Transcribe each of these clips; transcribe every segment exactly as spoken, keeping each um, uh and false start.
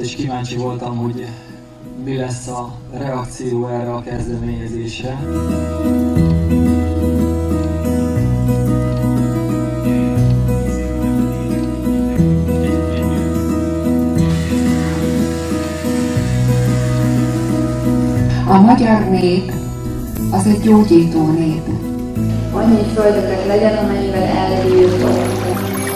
is kíváncsi voltam, hogy mi lesz a reakció erre a kezdeményezésre. A magyar nép az egy gyógyító nép. Annyi földetek legyen, amennyivel elérjük vagyunk.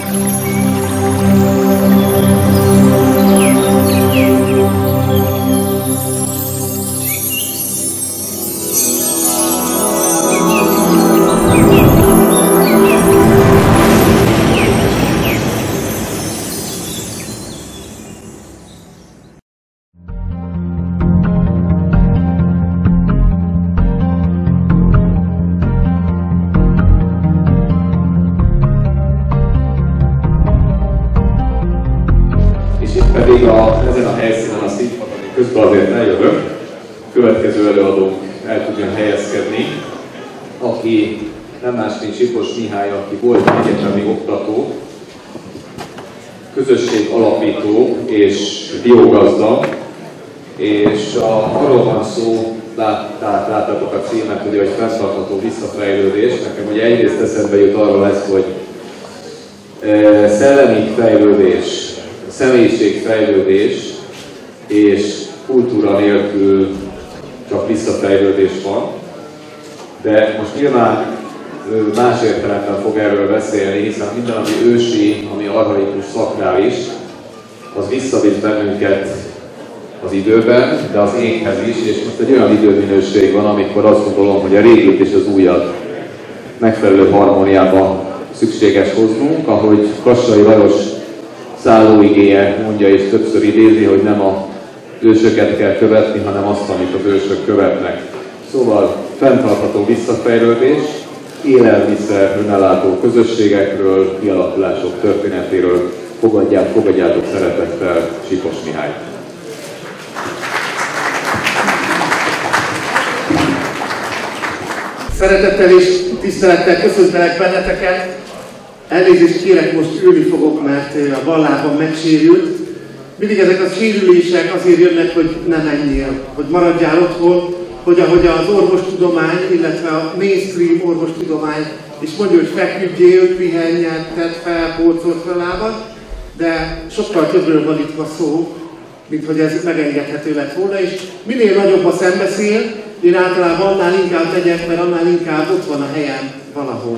Pedig a, ezen a helyszínen azt így mondom, hogy közben azért eljövök, következő előadónk el tudjon helyezkedni, aki nem más, mint Sipos Mihály, aki volt egyetemi oktató, közösség alapító és biogazda, és a, arról van szó, lát, láttatok a címet, ugye, hogy fenntartható visszafejlődés. Nekem ugye egyrészt eszembe jut arról lesz, hogy e, szellemi fejlődés, személyiségfejlődés és kultúra nélkül csak visszafejlődés van. De most nyilván más értelemben fog erről beszélni, hiszen minden, ami ősi, ami archaikus, szakrális, az visszavisz bennünket az időben, de az énhez is, és most egy olyan időminőség van, amikor azt gondolom, hogy a régit és az újat megfelelő harmóniában szükséges hoznunk, ahogy Kassai Lajos szállóigéje mondja és többször idézi, hogy nem az ősöket kell követni, hanem azt, amit az ősök követnek. Szóval fenntartható visszafejlődés, élelmiszer önellátó közösségekről, kialakulások történetéről fogadják, fogadjátok szeretettel Sipos Mihály. Szeretettel és tisztelettel köszöntelek benneteket. Elnézést kérek, most ülni fogok, mert a bal lábam megsérült. Mindig ezek a sérülések azért jönnek, hogy ne menjél, hogy maradjál otthon, hogy ahogy az orvostudomány, illetve a mainstream orvostudomány és mondja, hogy feküdjél, pihenjen, tedd fel, pócolt fel lábad, de sokkal többről van itt a szó, mint hogy ez megengedhető lett volna, és minél nagyobb a szembeszél, én általában annál inkább megyek, mert annál inkább ott van a helyem valahol.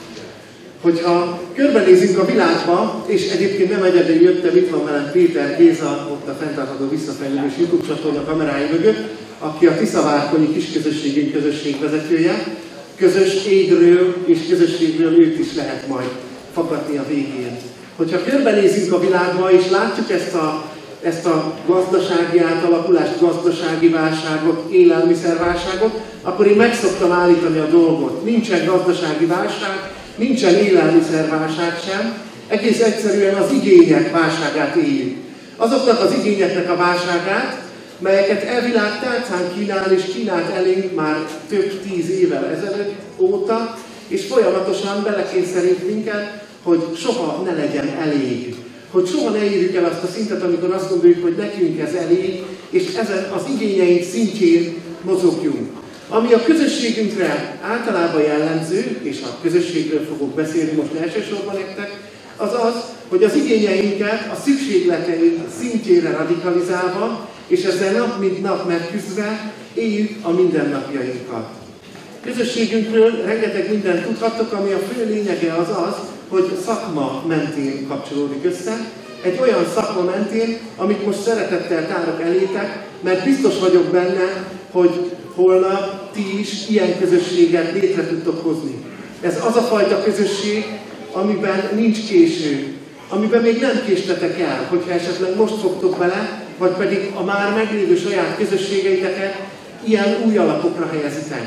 Hogyha körbenézünk a világba, és egyébként nem egyedül jöttem, itt van velem Péter Géza, ott a Fenntartható Visszafejlődés YouTube csatorna kamerái mögött, aki a Tiszavárkonyi kisközösségünk közösségvezetője. Közös égről és közösségről őt is lehet majd fakadni a végén. Hogyha körbenézünk a világba, és látjuk ezt a, ezt a gazdasági átalakulást, gazdasági válságot, élelmiszerválságot, akkor én meg szoktam állítani a dolgot. Nincsen gazdasági válság, nincsen élelmiszerválság sem, egész egyszerűen az igények válságát éljük. Azoknak az igényeknek a válságát, melyeket elvilág tálcán kínál és kínált elénk már több tíz évvel ezelőtt óta, és folyamatosan belekényszerít minket, hogy soha ne legyen elég. Hogy soha ne érjük el azt a szintet, amikor azt gondoljuk, hogy nekünk ez elég, és ezen az igényeink szintjén mozogjunk. Ami a közösségünkre általában jellemző, és a közösségről fogok beszélni most elsősorban nektek, az az, hogy az igényeinket a szükségleteink szintjére radikalizálva, és ezzel nap mint nap megküzdve éljük a mindennapjainkat. Közösségünkről rengeteg mindent tudhattok, ami a fő lényege az az, hogy szakma mentén kapcsolódik össze. Egy olyan szakma mentén, amit most szeretettel tárok elétek, mert biztos vagyok benne, hogy holnap ti is ilyen közösséget létre tudtok hozni. Ez az a fajta közösség, amiben nincs késő, amiben még nem késtetek el, hogyha esetleg most fogtok bele, vagy pedig a már meglévő saját közösségeiteket ilyen új alapokra helyezitek.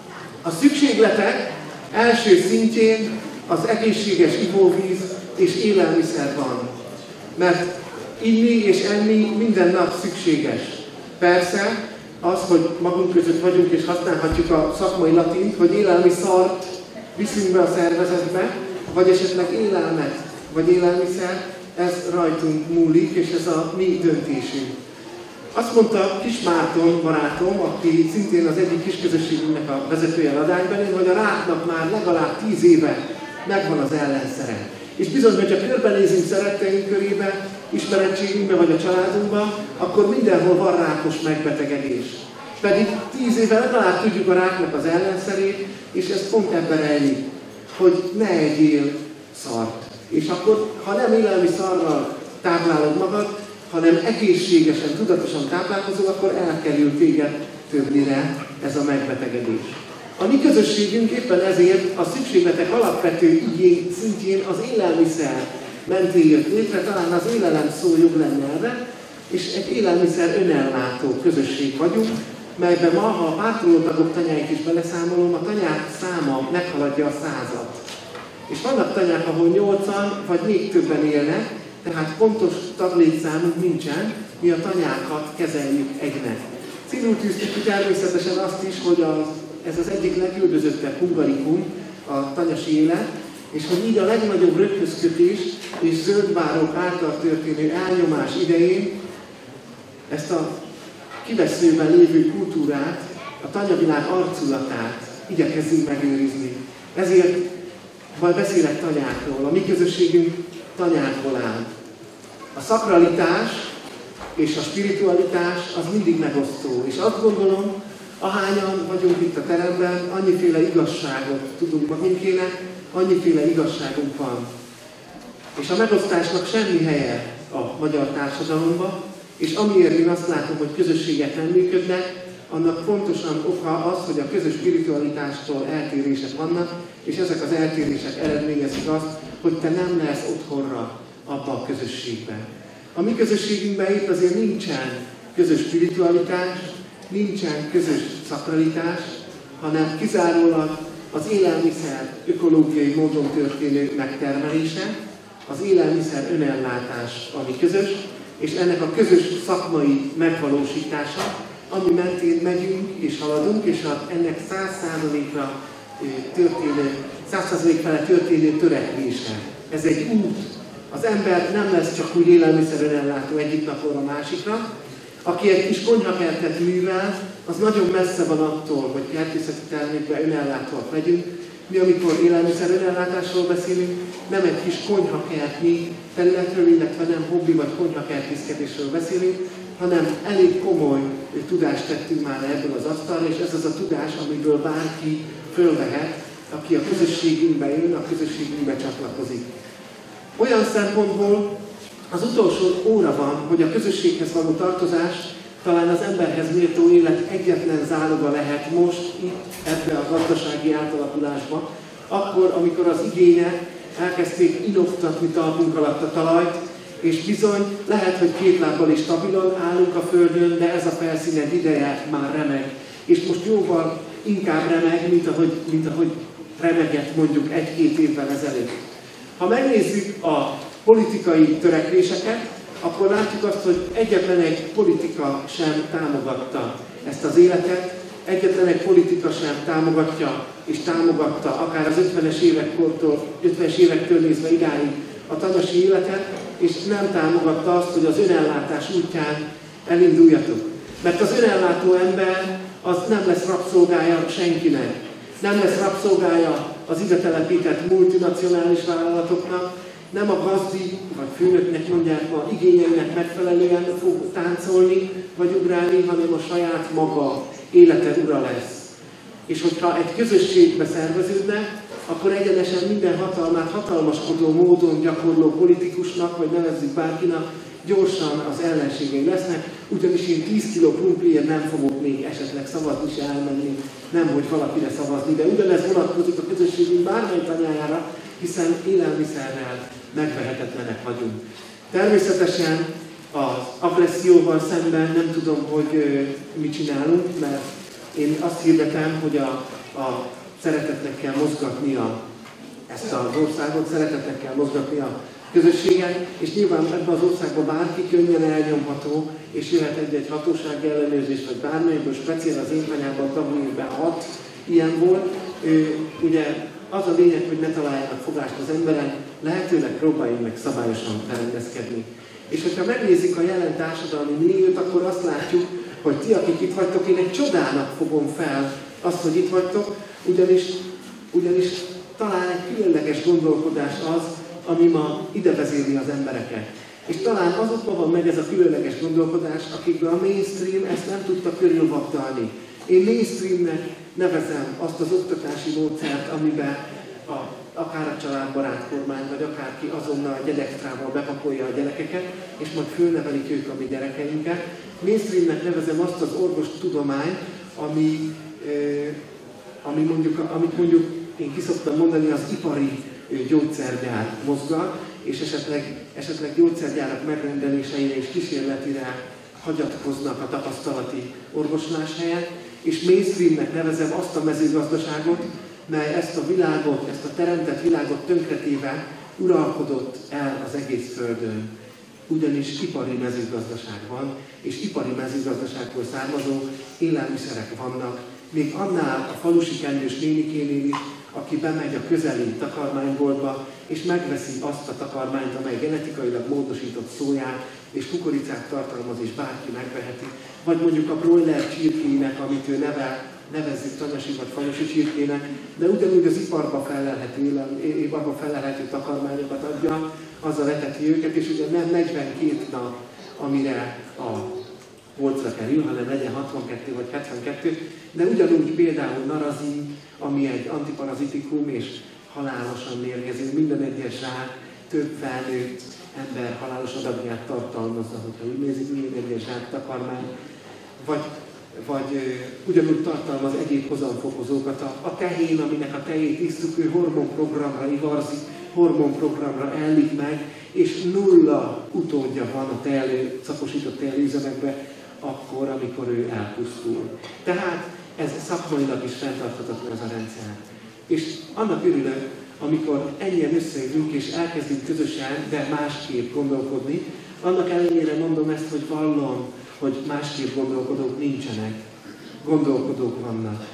A szükségletek első szintjén az egészséges ivóvíz és élelmiszer van. Mert inni és enni minden nap szükséges. Persze, az, hogy magunk között vagyunk és használhatjuk a szakmai latint, hogy élelmiszart viszünk be a szervezetbe, vagy esetleg élelmet, vagy élelmiszer, ez rajtunk múlik, és ez a mi döntésünk. Azt mondta Kis Márton barátom, aki szintén az egyik kisközösségünknek a vezetője Ladánybelén, hogy a ráknak már legalább tíz éve megvan az ellenszere. És bizony, hogyha körbenézünk szeretteink körébe, ismerettségünkbe vagy a családunkba, akkor mindenhol van rákos megbetegedés. Pedig tíz éve legalább tudjuk a ráknak az ellenszerét, és ez pont ebben rejlik, hogy ne egyél szart. És akkor, ha nem élelmi szarral táplálod magad, hanem egészségesen, tudatosan táplálkozol, akkor elkerül téged többnyire ez a megbetegedés. A mi közösségünk éppen ezért a szükségletek alapvető igény szintjén az élelmiszer mentén jött létre, talán az élelem szó jobb lenne erre, és egy élelmiszer önellátó közösség vagyunk, melyben ma, ha a pártolótagok tanyáit is beleszámolom, a tanyák száma meghaladja a százat. És vannak tanyák, ahol nyolcan vagy még többen élnek, tehát pontos taglétszámunk nincsen, mi a tanyákat kezeljük egynek. Célul tűztük ki természetesen azt is, hogy az, ez az egyik legüldözöttebb hungarikum, a tanyasi élet, és hogy így a legnagyobb röghözkötés és zöldbárok által történő elnyomás idején ezt a kiveszőben lévő kultúrát, a tanyavilág arculatát igyekezzünk megőrizni. Ezért majd beszélek tanyákról. A mi közösségünk tanyákból áll. A szakralitás és a spiritualitás az mindig megosztó. És azt gondolom, ahányan vagyunk itt a teremben, annyiféle igazságot tudunk magunkének, annyiféle igazságunk van. És a megosztásnak semmi helye a magyar társadalomban, és amiért én azt látom, hogy közösségek nem működnek, annak pontosan oka az, hogy a közös spiritualitástól eltérések vannak, és ezek az eltérések eredményezik azt, hogy te nem lesz otthonra abba a közösségben. A mi közösségünkben épp azért nincsen közös spiritualitás, nincsen közös szakralitás, hanem kizárólag az élelmiszer ökológiai módon történő megtermelése, az élelmiszer önellátás, ami közös, és ennek a közös szakmai megvalósítása, ami mentén megyünk és haladunk, és ennek száz százalékra történő, száz százalék felett történő törekvése. Ez egy út. Az ember nem lesz csak úgy élelmiszer önellátó egyik napról a másikra. Aki egy kis konyhakertet művel, az nagyon messze van attól, hogy kertészeti termékben önellátóak legyünk. Mi, amikor élelmiszer önellátásról beszélünk, nem egy kis konyhakertnyi területről, illetve nem hobbi vagy konyhakertészkedésről beszélünk, hanem elég komoly tudást tettünk már ebből az asztalra, és ez az a tudás, amiből bárki fölvehet, aki a közösségünkbe jön, a közösségünkbe csatlakozik. Olyan szempontból az utolsó óra van, hogy a közösséghez való tartozás talán az emberhez méltó élet egyetlen záloga lehet most itt, ebbe a gazdasági átalakulásba, akkor, amikor az igények elkezdték inoktatni talpunk alatt a talajt, és bizony lehet, hogy két lábbal is stabilan állunk a földön, de ez a felszíned ideje már remeg. És most jóval inkább remeg, mint ahogy, mint ahogy remegett mondjuk egy-két évvel ezelőtt. Ha megnézzük a politikai törekvéseket, akkor látjuk azt, hogy egyetlen egy politika sem támogatta ezt az életet, egyetlen egy politika sem támogatja és támogatta akár az ötvenes évektől, ötvenes évektől nézve idáig a tanyasi életet, és nem támogatta azt, hogy az önellátás útján elinduljatok. Mert az önellátó ember az nem lesz rabszolgája senkinek. Nem lesz rabszolgája az ide telepített multinacionális vállalatoknak, nem a gazdi, vagy főnöknek mondják ma, igényeinek megfelelően fog táncolni, vagy ugrálni, hanem a saját maga élete ura lesz. És hogyha egy közösségbe szerveződnek, akkor egyenesen minden hatalmát hatalmaskodó módon gyakorló politikusnak, vagy nevezzük bárkinak, gyorsan az ellenségei lesznek, ugyanis én tíz kiló krumpliért nem fogok még esetleg szavazni se elmenni, nem hogy valakire szavazni, de ugyanez vonatkozik a közösségünk bármely tanyájára, hiszen élelmiszerrel megvehetetlenek vagyunk. Természetesen az agresszióval szemben nem tudom, hogy mit csinálunk, mert én azt hirdetem, hogy a, a szeretetnek kell mozgatnia ezt az országot, szeretetnek kell mozgatnia közösséget, és nyilván ebben az országban bárki könnyen elnyomható, és jöhet egy-egy hatósági ellenőrzés, vagy bármelyikből, speciál az én tanyában tavaly évben hat ilyen volt. Ugye az a lényeg, hogy ne találjanak fogást az emberek, lehetőleg próbáljunk meg szabályosan berendezkedni. És hogyha megnézzük a jelen társadalmi milliót, akkor azt látjuk, hogy ti, akik itt vagytok, én egy csodának fogom fel azt, hogy itt vagytok, ugyanis, ugyanis talán egy különleges gondolkodás az, ami ma ide vezéri az embereket. És talán azokban van meg ez a különleges gondolkodás, akikből a mainstream ezt nem tudta körülvagdalni. Én mainstreamnek nevezem azt az oktatási módszert, amiben a, akár a családbarát kormány, vagy akárki azonnal a gyerextrával bepakolja a gyerekeket, és majd fölnevelik ők a mi gyerekeinket. Mainstreamnek nevezem azt az orvostudományt, ami, eh, ami mondjuk, amit mondjuk én ki szoktam mondani, az ipari gyógyszergyár mozgat, és esetleg, esetleg gyógyszergyárak megrendeléseire és kísérletire hagyatkoznak a tapasztalati orvoslás helyett, és mainstreamnek nevezem azt a mezőgazdaságot, mely ezt a világot, ezt a teremtett világot tönkretéve uralkodott el az egész Földön. Ugyanis ipari mezőgazdaság van, és ipari mezőgazdaságból származó élelmiszerek vannak, még annál a falusi kendős nénikénél is, aki bemegy a közeli takarmányboltba, és megveszi azt a takarmányt, amely genetikailag módosított szóját és kukoricát tartalmaz, és bárki megveheti. Vagy mondjuk a broiler csirkének, amit ő nevel, nevezzük tanyasi vagy falusi csirkének, de ugyanúgy az iparba felelhető, iparba felelhető takarmányokat adja, azzal eteti őket, és ugye nem negyvenkét nap, amire a polcra kerül, hanem legyen hatvankettő vagy hetvenkettő, de ugyanúgy például narazin, ami egy antiparazitikum és halálosan mérgező, minden egyes zsák több felnőtt ember halálos adagját tartalmazza, hogyha úgy nézik, minden egyes zsák takarmány, vagy, vagy ugyanúgy tartalmaz egyéb hozamfokozókat. A, a tehén, aminek a tejét isztuk, ő hormonprogramra ivarzik, hormonprogramra ellik meg, és nulla utódja van a tejelő, szakosított tejelőüzemekben, akkor, amikor ő elpusztul. Tehát ez szakmailag is fenntarthatatlan ez a rendszer. És annak örülök, amikor ennyien összejövünk és elkezdünk közösen, de másképp gondolkodni, annak ellenére mondom ezt, hogy vallom, hogy másképp gondolkodók nincsenek, gondolkodók vannak.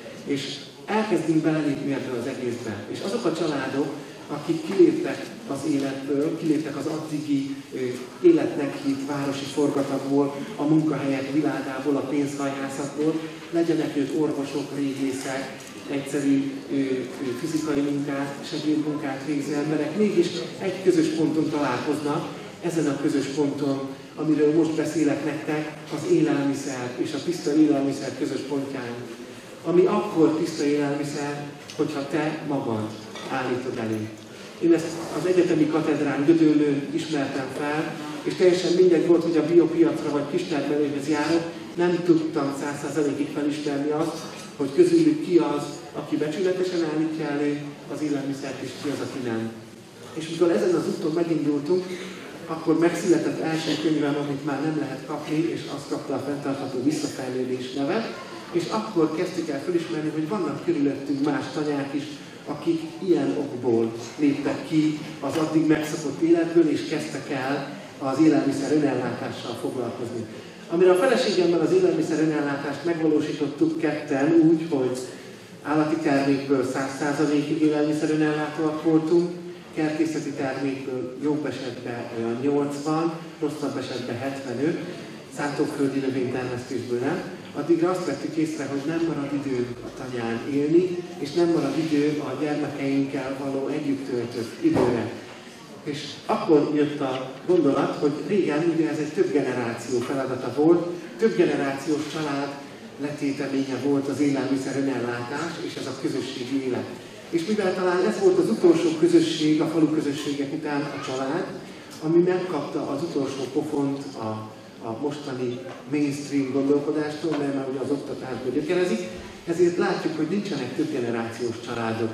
És elkezdünk belelépni ebbe az egészbe. És azok a családok, akik kiléptek az életből, kiléptek az addigi életnek hívt városi forgatagból, a munkahelyek világából, a pénzhajhászatból, legyenek ők orvosok, régészek, egyszerű ő, ő, fizikai munkát, segédmunkát végző emberek, mégis egy közös ponton találkoznak, ezen a közös ponton, amiről most beszélek nektek, az élelmiszer és a tiszta élelmiszer közös pontján. Ami akkor tiszta élelmiszer, hogyha te magad állítod elő. Én ezt az egyetemi katedrán Gödöllőn ismertem fel, és teljesen mindegy volt, hogy a biopiacra vagy kistermelőhöz járok, nem tudtam száz százalékig felismerni azt, hogy közülük ki az, aki becsületesen állítja elő az élelmiszert, és ki az, aki nem. És mikor ezen az úton megindultunk, akkor megszületett első könyvem, amit már nem lehet kapni, és azt kapta a fenntartható visszafejlődés nevet, és akkor kezdtük el felismerni, hogy vannak körülöttünk más tanyák is, akik ilyen okból léptek ki az addig megszokott életből, és kezdtek el az élelmiszer önellátással foglalkozni. Amire a feleségemmel az élelmiszer önellátást megvalósítottuk ketten úgy, hogy állati termékből száz százalékig élelmiszer önellátóak voltunk, kertészeti termékből jobb esetben olyan nyolcvan, rosszabb esetben hetvenöt, szántóföldi növénytermesztésből nem, addigra azt vettük észre, hogy nem marad idő a tanyán élni, és nem marad idő a gyermekeinkkel való együtt töltött időre. És akkor jött a gondolat, hogy régen ugye ez egy több generáció feladata volt, több generációs család letéteménye volt az élelmiszer önellátás és ez a közösségi élet. És mivel talán ez volt az utolsó közösség, a falu közösségek után a család, ami megkapta az utolsó pofont a, a mostani mainstream gondolkodástól, mert már ugye az oktatásból gyökerezik, ezért látjuk, hogy nincsenek több generációs családok.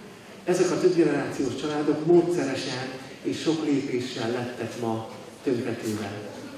Ezek a több generációs családok módszeresen és sok lépéssel lettek ma tönkretéve.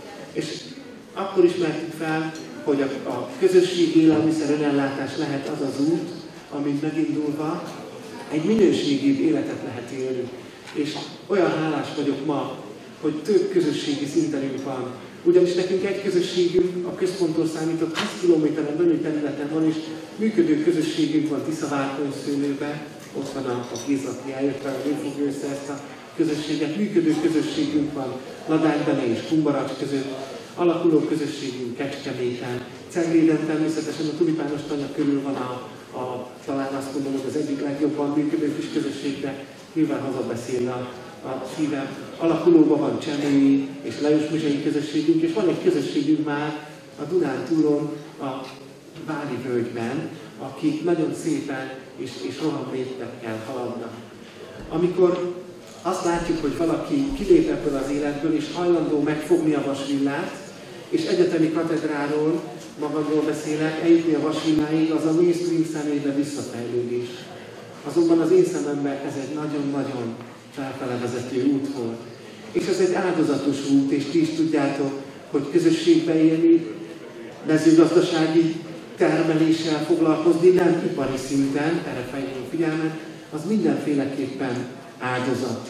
És akkor ismertük fel, hogy a, a közösségi élelmiszer önellátás lehet az az út, amit megindulva egy minőségibb életet lehet élni. És olyan hálás vagyok ma, hogy több közösségi szintenünk van. Ugyanis nekünk egy közösségünk, a központtól számított tíz kilométeren belül területen van, és működő közösségünk van Tiszavárkonszőlőben, ott van a, a kéz, aki eljött rá, hogy ő fogja össze ezt a közösséget, működő közösségünk van Ladánybene és Kumbaracs között, alakuló közösségünk Kecskeméten, Cegléden természetesen a tulipános tanya körül van a, a talán azt mondom, hogy az egyik legjobban működő kis közösségbe, nyilván hazabeszél a, a szívem. Alakulóban van Csemői és Lajos Muzsai közösségünk, és van egy közösségünk már a Dunántúlon, a Vári völgyben, akik nagyon szépen és, és rohan léptekkel haladnak. Amikor azt látjuk, hogy valaki kilép ebből az életből, és hajlandó megfogni a vasvillát, és egyetemi katedráról, magamról beszélek, eljutni a vasvilláig, az a mainstream személybe visszafejlődés. Azonban az én szememben ez egy nagyon-nagyon felfele vezető út volt. És ez egy áldozatos út, és ti is tudjátok, hogy közösségbe élni, mezőgazdasági termeléssel foglalkozni, nem ipari szinten, erre fejlődő figyelmet, az mindenféleképpen áldozat.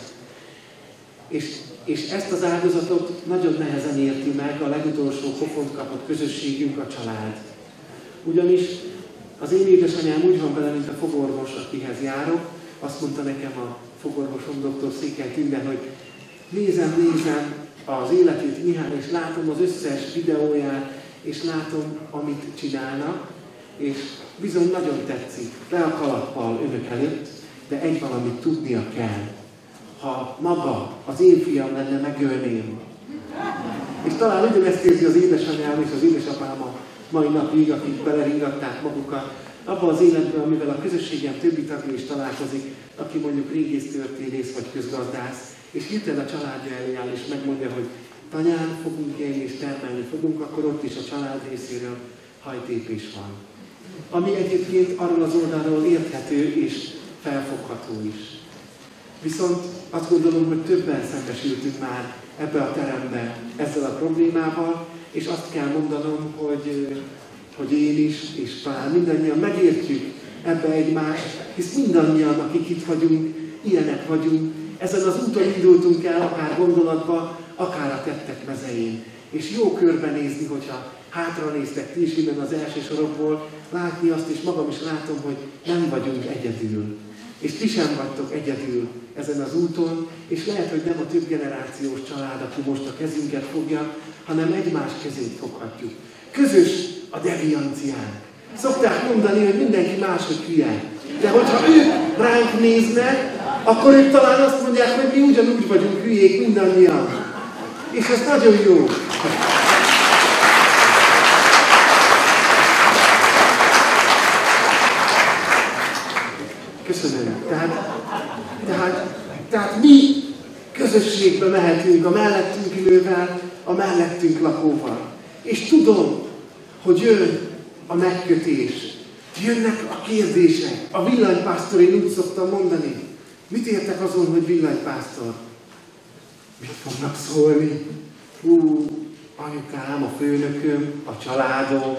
És, és ezt az áldozatot nagyon nehezen érti meg a legutolsó pofont kapott közösségünk, a család. Ugyanis az én édesanyám úgy van vele, mint a fogorvos, akihez járok. Azt mondta nekem a fogorvosom, doktor Székely Tünde, hogy nézem, nézem az életét Mihály, és látom az összes videóját, és látom, amit csinálnak, és bizony nagyon tetszik, le a kalappal önök előtt, de egy valamit tudnia kell. Ha maga, az én fiam lenne, megölném. És talán ugyanezt érzi az édesanyám és az édesapám a mai napig, akik beleringatták magukat abban az életben, amivel a közösségem többi tagja is találkozik, aki mondjuk régésztörténész vagy közgazdász, és hirtelen a családja elé áll, és megmondja, hogy tanyán fogunk élni és termelni fogunk, akkor ott is a család részéről hajtépés van. Ami egyébként arról az oldalról érthető és felfogható is. Viszont azt gondolom, hogy többen szembesültünk már ebbe a terembe ezzel a problémával, és azt kell mondanom, hogy, hogy én is, és talán mindannyian megértjük ebbe egymást, hisz mindannyian, akik itt vagyunk, ilyenek vagyunk, ezen az úton indultunk el, akár gondolatba, akár a tettek mezején. És jó körbenézni, hogyha hátra néztek ti is innen az első sorokból, látni azt, és magam is látom, hogy nem vagyunk egyedül. És ti sem vagytok egyedül ezen az úton, és lehet, hogy nem a több generációs család, aki most a kezünket fogja, hanem egymás kezét foghatjuk. Közös a devianciánk. Szokták mondani, hogy mindenki máshogy hülye. De hogyha ők ránk néznek, akkor ők talán azt mondják, hogy mi ugyanúgy vagyunk hülyék mindannyian. És ez nagyon jó. Köszönöm. Tehát, tehát, tehát mi közösségbe mehetünk a mellettünk ülővel, a mellettünk lakóval. És tudom, hogy jön a megkötés, jönnek a kérdések. A villanypásztor, én úgy szoktam mondani. Mit értek azon, hogy villanypásztor? Mit fognak szólni? Ú, anyukám, a főnököm, a családom.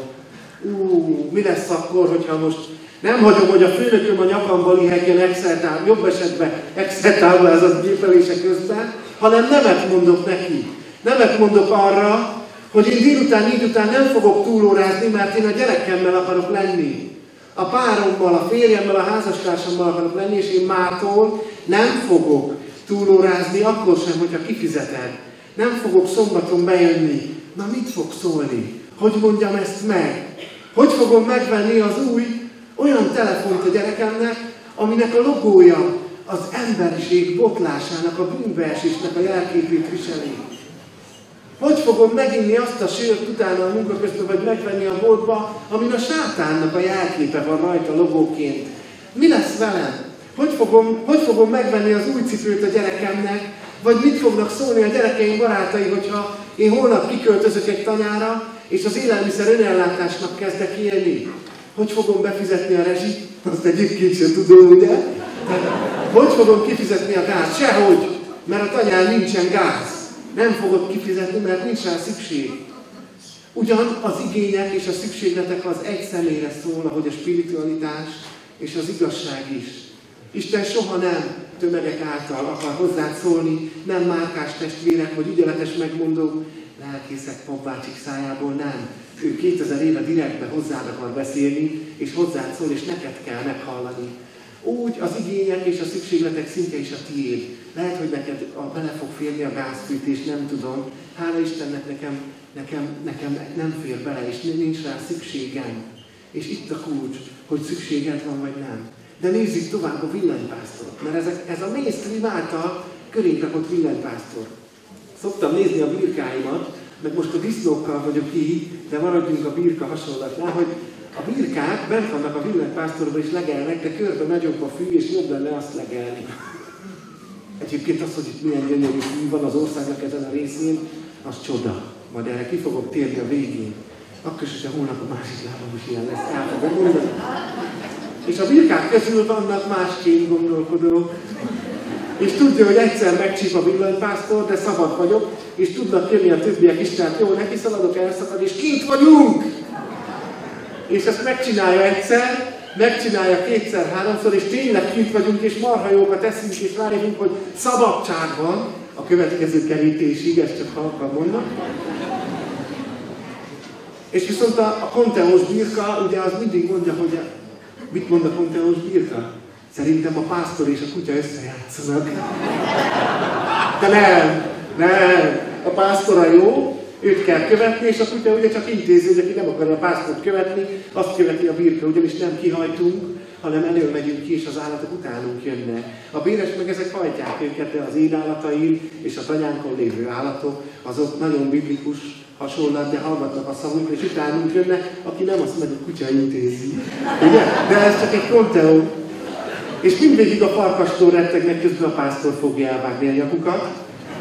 Ú, mi lesz akkor, hogyha most nem hagyom, hogy a főnököm a nyakamba lihegjen Excel, jobb esetben Excel táblázat gépelése közben, hanem nemet mondok neki. Nemet mondok arra, hogy én délután, így után nem fogok túlórázni, mert én a gyerekemmel akarok lenni. A párommal, a férjemmel, a házastársammal akarok lenni, és én mától nem fogok túlórázni, akkor sem, hogyha kifizeted. Nem fogok szombaton bejönni. Na mit fog szólni? Hogy mondjam ezt meg? Hogy fogom megvenni az új olyan telefont a gyerekemnek, aminek a logója az emberiség botlásának, a bűnbeesésnek a jelképét viseli? Hogy fogom meginni azt a sört utána a munka közben, vagy megvenni a boltba, amin a sátánnak a jelképe van rajta logóként? Mi lesz velem? Hogy fogom, hogy fogom megvenni az új cipőt a gyerekemnek? Vagy mit fognak szólni a gyerekeim barátai, hogyha én holnap kiköltözök egy tanyára, és az élelmiszer önellátásnak kezdek élni? Hogy fogom befizetni a rezsit? Azt egyébként sem tudom, ugye? Tehát, hogy fogom kifizetni a gáz? Sehogy, mert a tanyán nincsen gáz. Nem fogod kifizetni, mert nincs rá szükség. Ugyan az igények és a szükségletek az egy személyre szól, ahogy a spiritualitás és az igazság is. Isten soha nem tömegek által akar hozzád szólni, nem márkás testvérek vagy ügyeletes megmondók, lelkészek papbácsik szájából, nem. Ő kétezer éve direktbe hozzád akar beszélni, és hozzád szól, és neked kell meghallani. úgy az igények és a szükségletek szintje is a tiéd. Lehet, hogy neked a, bele fog férni a gázfűtés, nem tudom. Hála Istennek nekem, nekem, nekem nem fér bele, és nincs rá szükségem. És itt a kulcs, hogy szükséged van, vagy nem. De nézzük tovább a villanypásztorot, mert ezek, ez a mainstream által körénk rakott villanypásztor. Szoktam nézni a birkáimat, meg most a disznókkal vagyok így, de maradjunk a birka hasonlatnál, hogy a birkák bent vannak a villanypásztorban és legelnek, de körben nagyobb a fű, és jobb lenne azt legelni. Egyébként az, hogy itt milyen gyönyörű fű van az országnak ezen a részén, az csoda. Majd erre ki fogok térni a végén. Akkor is, hogyha holnap a másik lábam is ilyen lesz, el fogom mondani. És a birkák közül vannak másként gondolkodók. És tudja, hogy egyszer megcsíp a villanypásztor, de szabad vagyok, és tudnak jönni a többiek is, tehát jó, neki szaladok, elszakad, és kint vagyunk! És ezt megcsinálja egyszer, megcsinálja kétszer, háromszor, és tényleg kint vagyunk, és marha jókat eszünk, és várjunk, hogy szabadság van a következő kerítésig, ezt csak halkan mondom. És viszont a, a konteós birka, ugye az mindig mondja, hogy a, mit mond a konteós birka? Szerintem a pásztor és a kutya összejátszanak. De nem, nem. A pásztora jó, őt kell követni, és a kutya ugye csak intézi, hogy aki nem akarja a pásztort követni, azt követi a birka, ugyanis nem kihajtunk, hanem elől megyünk ki, és az állatok utánunk jönnek. A béres meg ezek hajtják őket, de az én állataim és a tanyánkon lévő állatok, azok nagyon biblikus hasonlat, de hallgatnak a szavunkra, és utánunk jönnek, aki nem, azt meg a kutya intézi. Ugye? De ez csak egy konteó. És mindvégig a farkastól rettegnek, közben a pásztor fogja elvágni a nyakukat.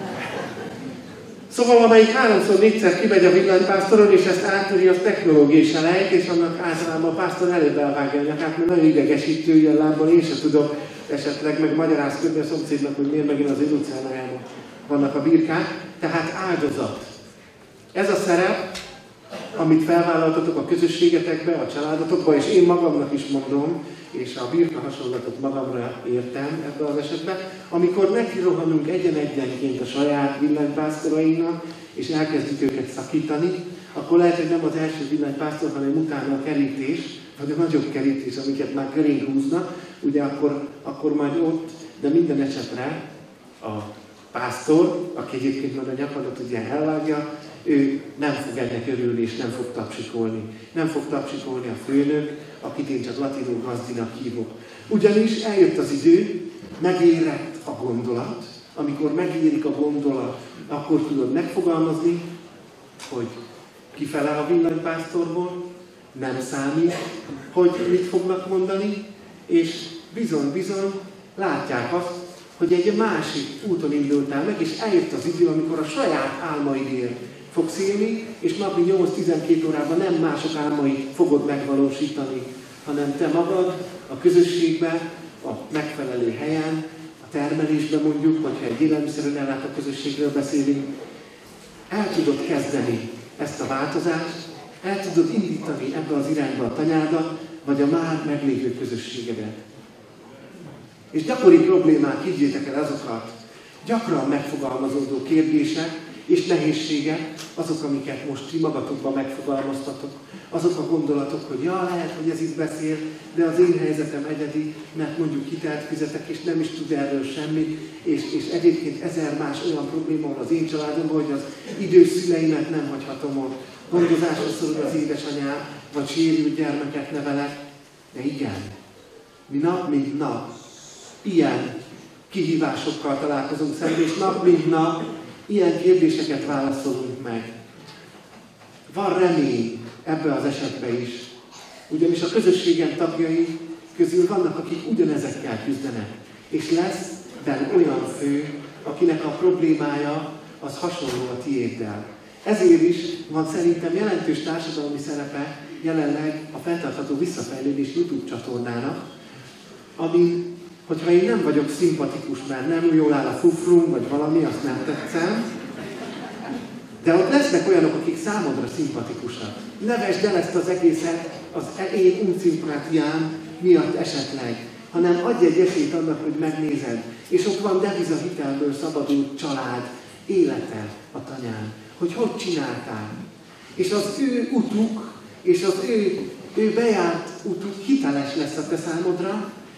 Szóval amelyik háromszor, négyszer kimegy a villanypásztoron, és ezt áttöri, az technológiai selejt, és annak általában a pásztor előbb elvágja a nyakát, mert nagyon idegesítő ilyen lábban, én sem tudok esetleg meg magyarázkodni a szomszédnak, hogy miért megint az én utcánájában vannak a birkák. Tehát áldozat. Ez a szerep, amit felvállaltatok a közösségetekbe, a családotokba, és én magamnak is mondom, és a birka hasonlatot magamra értem ebben az esetben, amikor neki rohanunk egyen-egyenként a saját villanypásztorainknak, és elkezdjük őket szakítani, akkor lehet, hogy nem az első villanypásztor, hanem utána a kerítés, vagy a nagyobb kerítés, amiket már körénk húznak, ugye akkor, akkor majd ott, de minden esetre a pásztor, aki egyébként majd a nyakadat ugye elvágja, ő nem fog ennek örülni és nem fog tapsikolni. Nem fog tapsikolni a főnök, akit én csak latinul gazdinak hívok. Ugyanis eljött az idő, megérett a gondolat, amikor megérik a gondolat, akkor tudod megfogalmazni, hogy kifele a villanypásztorból, nem számít, hogy mit fognak mondani, és bizony-bizony látják azt, hogy egy másik úton indultál meg, és eljött az idő, amikor a saját álmaidért fogsz élni, és napi nyolc-tizenkét órában nem mások álmait fogod megvalósítani, hanem te magad a közösségben, a megfelelő helyen, a termelésben mondjuk, vagy ha egy élelmiszerűen ellátó közösségről beszélünk, el tudod kezdeni ezt a változást, el tudod indítani ebbe az irányba a tanyádat, vagy a már meglévő közösségedet. És gyakori problémák, higgyétek el azokat, gyakran megfogalmazódó kérdések és nehézségek, azok, amiket most ti magatokban megfogalmaztatok, azok a gondolatok, hogy ja, lehet, hogy ez itt beszél, de az én helyzetem egyedi, mert mondjuk hitelt fizetek, és nem is tud erről semmit, és, és egyébként ezer más olyan probléma van az én családomban, hogy az idős szüleimet nem hagyhatom ott, gondozásra szorul az édesanyám, vagy sérült gyermeket nevelek. De igen, mi nap mint nap ilyen kihívásokkal találkozunk szemben, és nap mint nap ilyen kérdéseket válaszolunk meg. Van remény ebbe az esetben is. Ugyanis a közösségem tagjai közül vannak, akik ugyanezekkel küzdenek. És lesz benne olyan fő, akinek a problémája az hasonló a tiéddel. Ezért is van szerintem jelentős társadalmi szerepe jelenleg a Fenntartható Visszafejlődés YouTube csatornának, amin, hogyha én nem vagyok szimpatikus, mert nem jól áll a fufrum, vagy valami, azt nem tetszem, de ott lesznek olyanok, akik számodra szimpatikusak. Nevesd el ezt az egészet az én unszimpátiám miatt esetleg, hanem adj egy esélyt annak, hogy megnézed. És ott van devizahitelből szabadult család, élete a tanyán, hogy hogy csináltál. És az ő utuk, és az ő, ő bejárt utuk hiteles lesz a te számodra,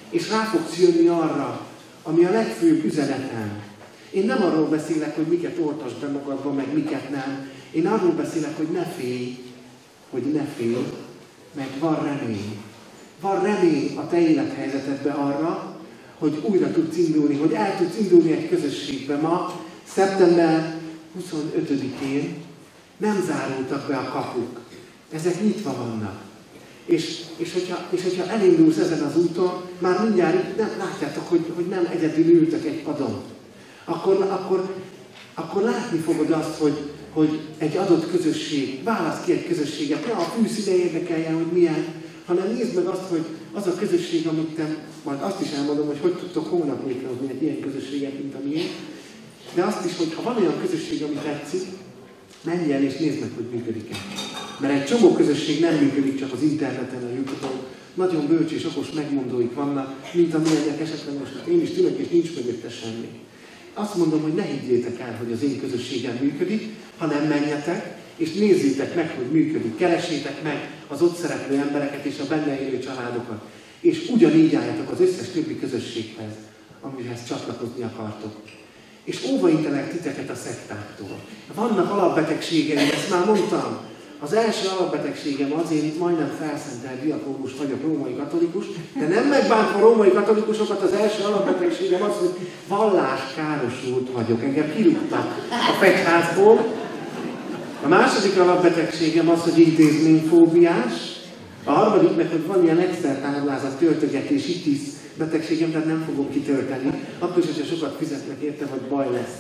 és rá fogsz jönni arra, ami a legfőbb üzenetem. Én nem arról beszélek, hogy miket oltasd be magadba, meg miket nem. Én arról beszélek, hogy ne félj, hogy ne félj, mert van remény. Van remény a te élethelyzetedben arra, hogy újra tudsz indulni, hogy el tudsz indulni egy közösségbe. Ma, szeptember huszonötödikén nem zárultak be a kapuk. Ezek nyitva vannak. És, és, hogyha, és hogyha elindulsz ezen az úton, már mindjárt nem, látjátok, hogy, hogy nem egyedül ültök egy padon. Akkor, akkor, akkor látni fogod azt, hogy, hogy egy adott közösség, válasz ki egy közösséget, ne a fűszíne érdekeljen, hogy milyen, hanem nézd meg azt, hogy az a közösség, amit te, majd azt is elmondom, hogy hogy tudtok hónap létrehozni egy ilyen közösséget, mint a miénk, de azt is, hogy ha van olyan közösség, ami tetszik, menj el és nézd meg, hogy működik-e. Mert egy csomó közösség nem működik csak az interneten, a YouTube-on. Nagyon bölcs és okos megmondóik vannak, mint amilyenek esetleg most én is tűnök, és nincs mögötte semmi. Azt mondom, hogy ne higgyétek el, hogy az én közösségem működik, hanem menjetek, és nézzétek meg, hogy működik. Keresétek meg az ott szereplő embereket és a benne élő családokat. És ugyanígy álljatok az összes többi közösséghez, amihez csatlakozni akartok. És óvaintelek titeket a szektáktól. Vannak alapbetegségeim, ezt már mondtam. Az első alapbetegségem az, én majdnem felszentelt diakónus vagyok, római katolikus, de nem megbántva római katolikusokat, az első alapbetegségem az, hogy valláskárosult vagyok. Engem kirúgtak a fegyházból. A második alapbetegségem az, hogy intézményfóbiás. A harmadik meg, hogy van ilyen Excel táblázat, töltögetés, itt is betegségem, de nem fogom kitölteni. Akkor is, hogyha sokat fizetnek érte, vagy baj lesz.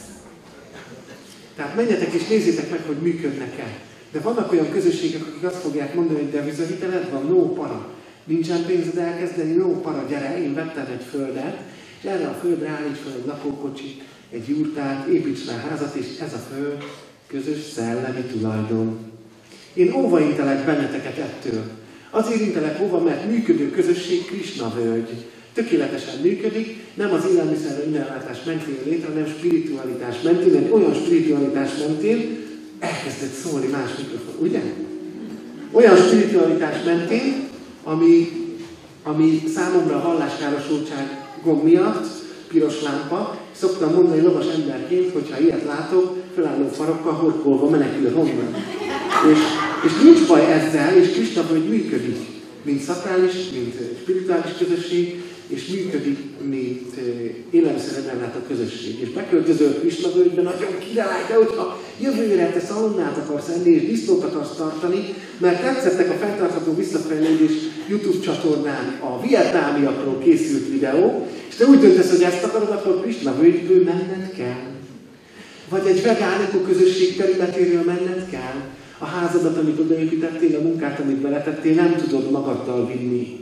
Tehát menjetek és nézzétek meg, hogy működnek-e. De vannak olyan közösségek, akik azt fogják mondani, hogy devizahiteled van, no para. Nincsen pénzed elkezdeni, no para, gyere, én vettem egy földet, és erre a földre állíts fel egy lakókocsit, egy jurtát, építs rá házat, és ez a föld közös szellemi tulajdon. Én óvaintelek benneteket ettől. Azért intelek óva, mert működő közösség Krisna völgy. Tökéletesen működik, nem az élelmiszer önellátás mentén létre, hanem spiritualitás mentén, egy olyan spiritualitás mentén, elkezdett szólni más mikrofon, ugye? Olyan spiritualitás mentén, ami, ami számomra a halláskárosultság gomb miatt, piros lámpa, szoktam mondani lovas emberként, hogyha ilyet látok, felálló farokkal horkolva menekül honnan. És, és nincs baj ezzel, és Krisna völgy működik, mint szakrális, mint spirituális közösség, és működik, mint élelmiszerrendellátó közösség. És beköltözöl Krisna völgybe, nagyon király, de hogyha jövőre te szalonnát akarsz enni, és disznót akarsz tartani, mert tetszettek a fenntartható visszafejlődés YouTube csatornán a vietnámiakról készült videó, és te úgy döntesz, hogy ezt akarod, akkor Krisna völgyből menned kell. Vagy egy vegán közösség területéről menned kell. A házadat, amit odaépítettél, a munkát, amit beletettél, nem tudod magaddal vinni.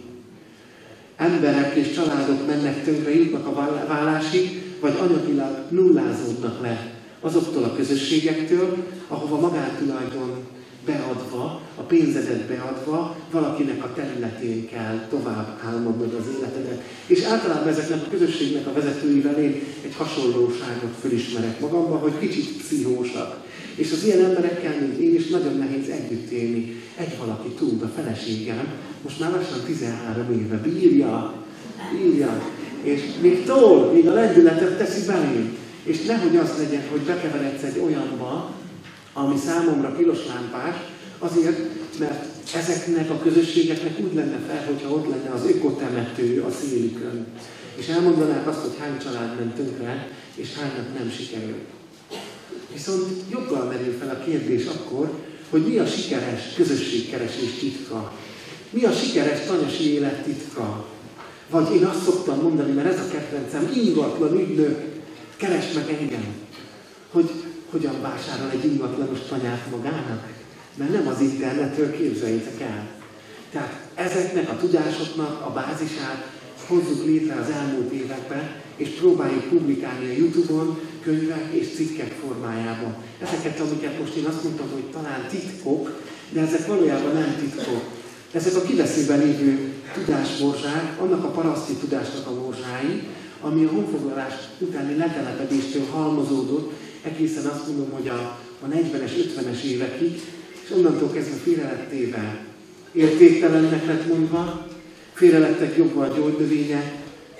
Emberek és családok mennek tönkre, jutnak a vállásig, vagy anyagilag nullázódnak le azoktól a közösségektől, ahova magántulajdon beadva, a pénzedet beadva, valakinek a területén kell tovább álmodnod az életedet. És általában ezeknek a közösségnek a vezetőivel én egy hasonlóságot fölismerek magamban, hogy kicsit pszichósak. És az ilyen emberekkel, mint én is, nagyon nehéz együtt élni. Egy valaki tud, a feleségem, most már lassan tizenhárom éve bírja, bírja, és még tol, még a lendületet teszi belém. És nehogy az legyen, hogy bekeveredsz egy olyanba, ami számomra piros lámpás, azért, mert ezeknek a közösségeknek úgy lenne fel, hogyha ott lenne az ökotemető a szélükön. És elmondanák azt, hogy hány család ment tönkre, és hánynak nem sikerül. Viszont joggal merül fel a kérdés akkor, hogy mi a sikeres közösségkeresés titka? Mi a sikeres tanyasi élet titka? Vagy én azt szoktam mondani, mert ez a kedvencem, ingatlan ügynök, keresd meg engem, hogy hogyan vásárol egy ingatlanos tanyát magának. Mert nem az internetről, képzeljétek el. Tehát ezeknek a tudásoknak a bázisát hozzuk létre az elmúlt években, és próbáljuk publikálni a YouTube-on, könyvek és cikkek formájában. Ezeket, amiket most én azt mondtam, hogy talán titkok, de ezek valójában nem titkok. Ezek a kiveszőben lévő tudásmorzsák, annak a paraszti tudásnak a morzsái, ami a honfoglalás utáni letelepedéstől halmozódott, egészen azt mondom, hogy a, a negyvenes, ötvenes évekig, és onnantól kezdve félre lett téve. Értéktelennek lett mondva, félre lettek jobban a gyógynövények,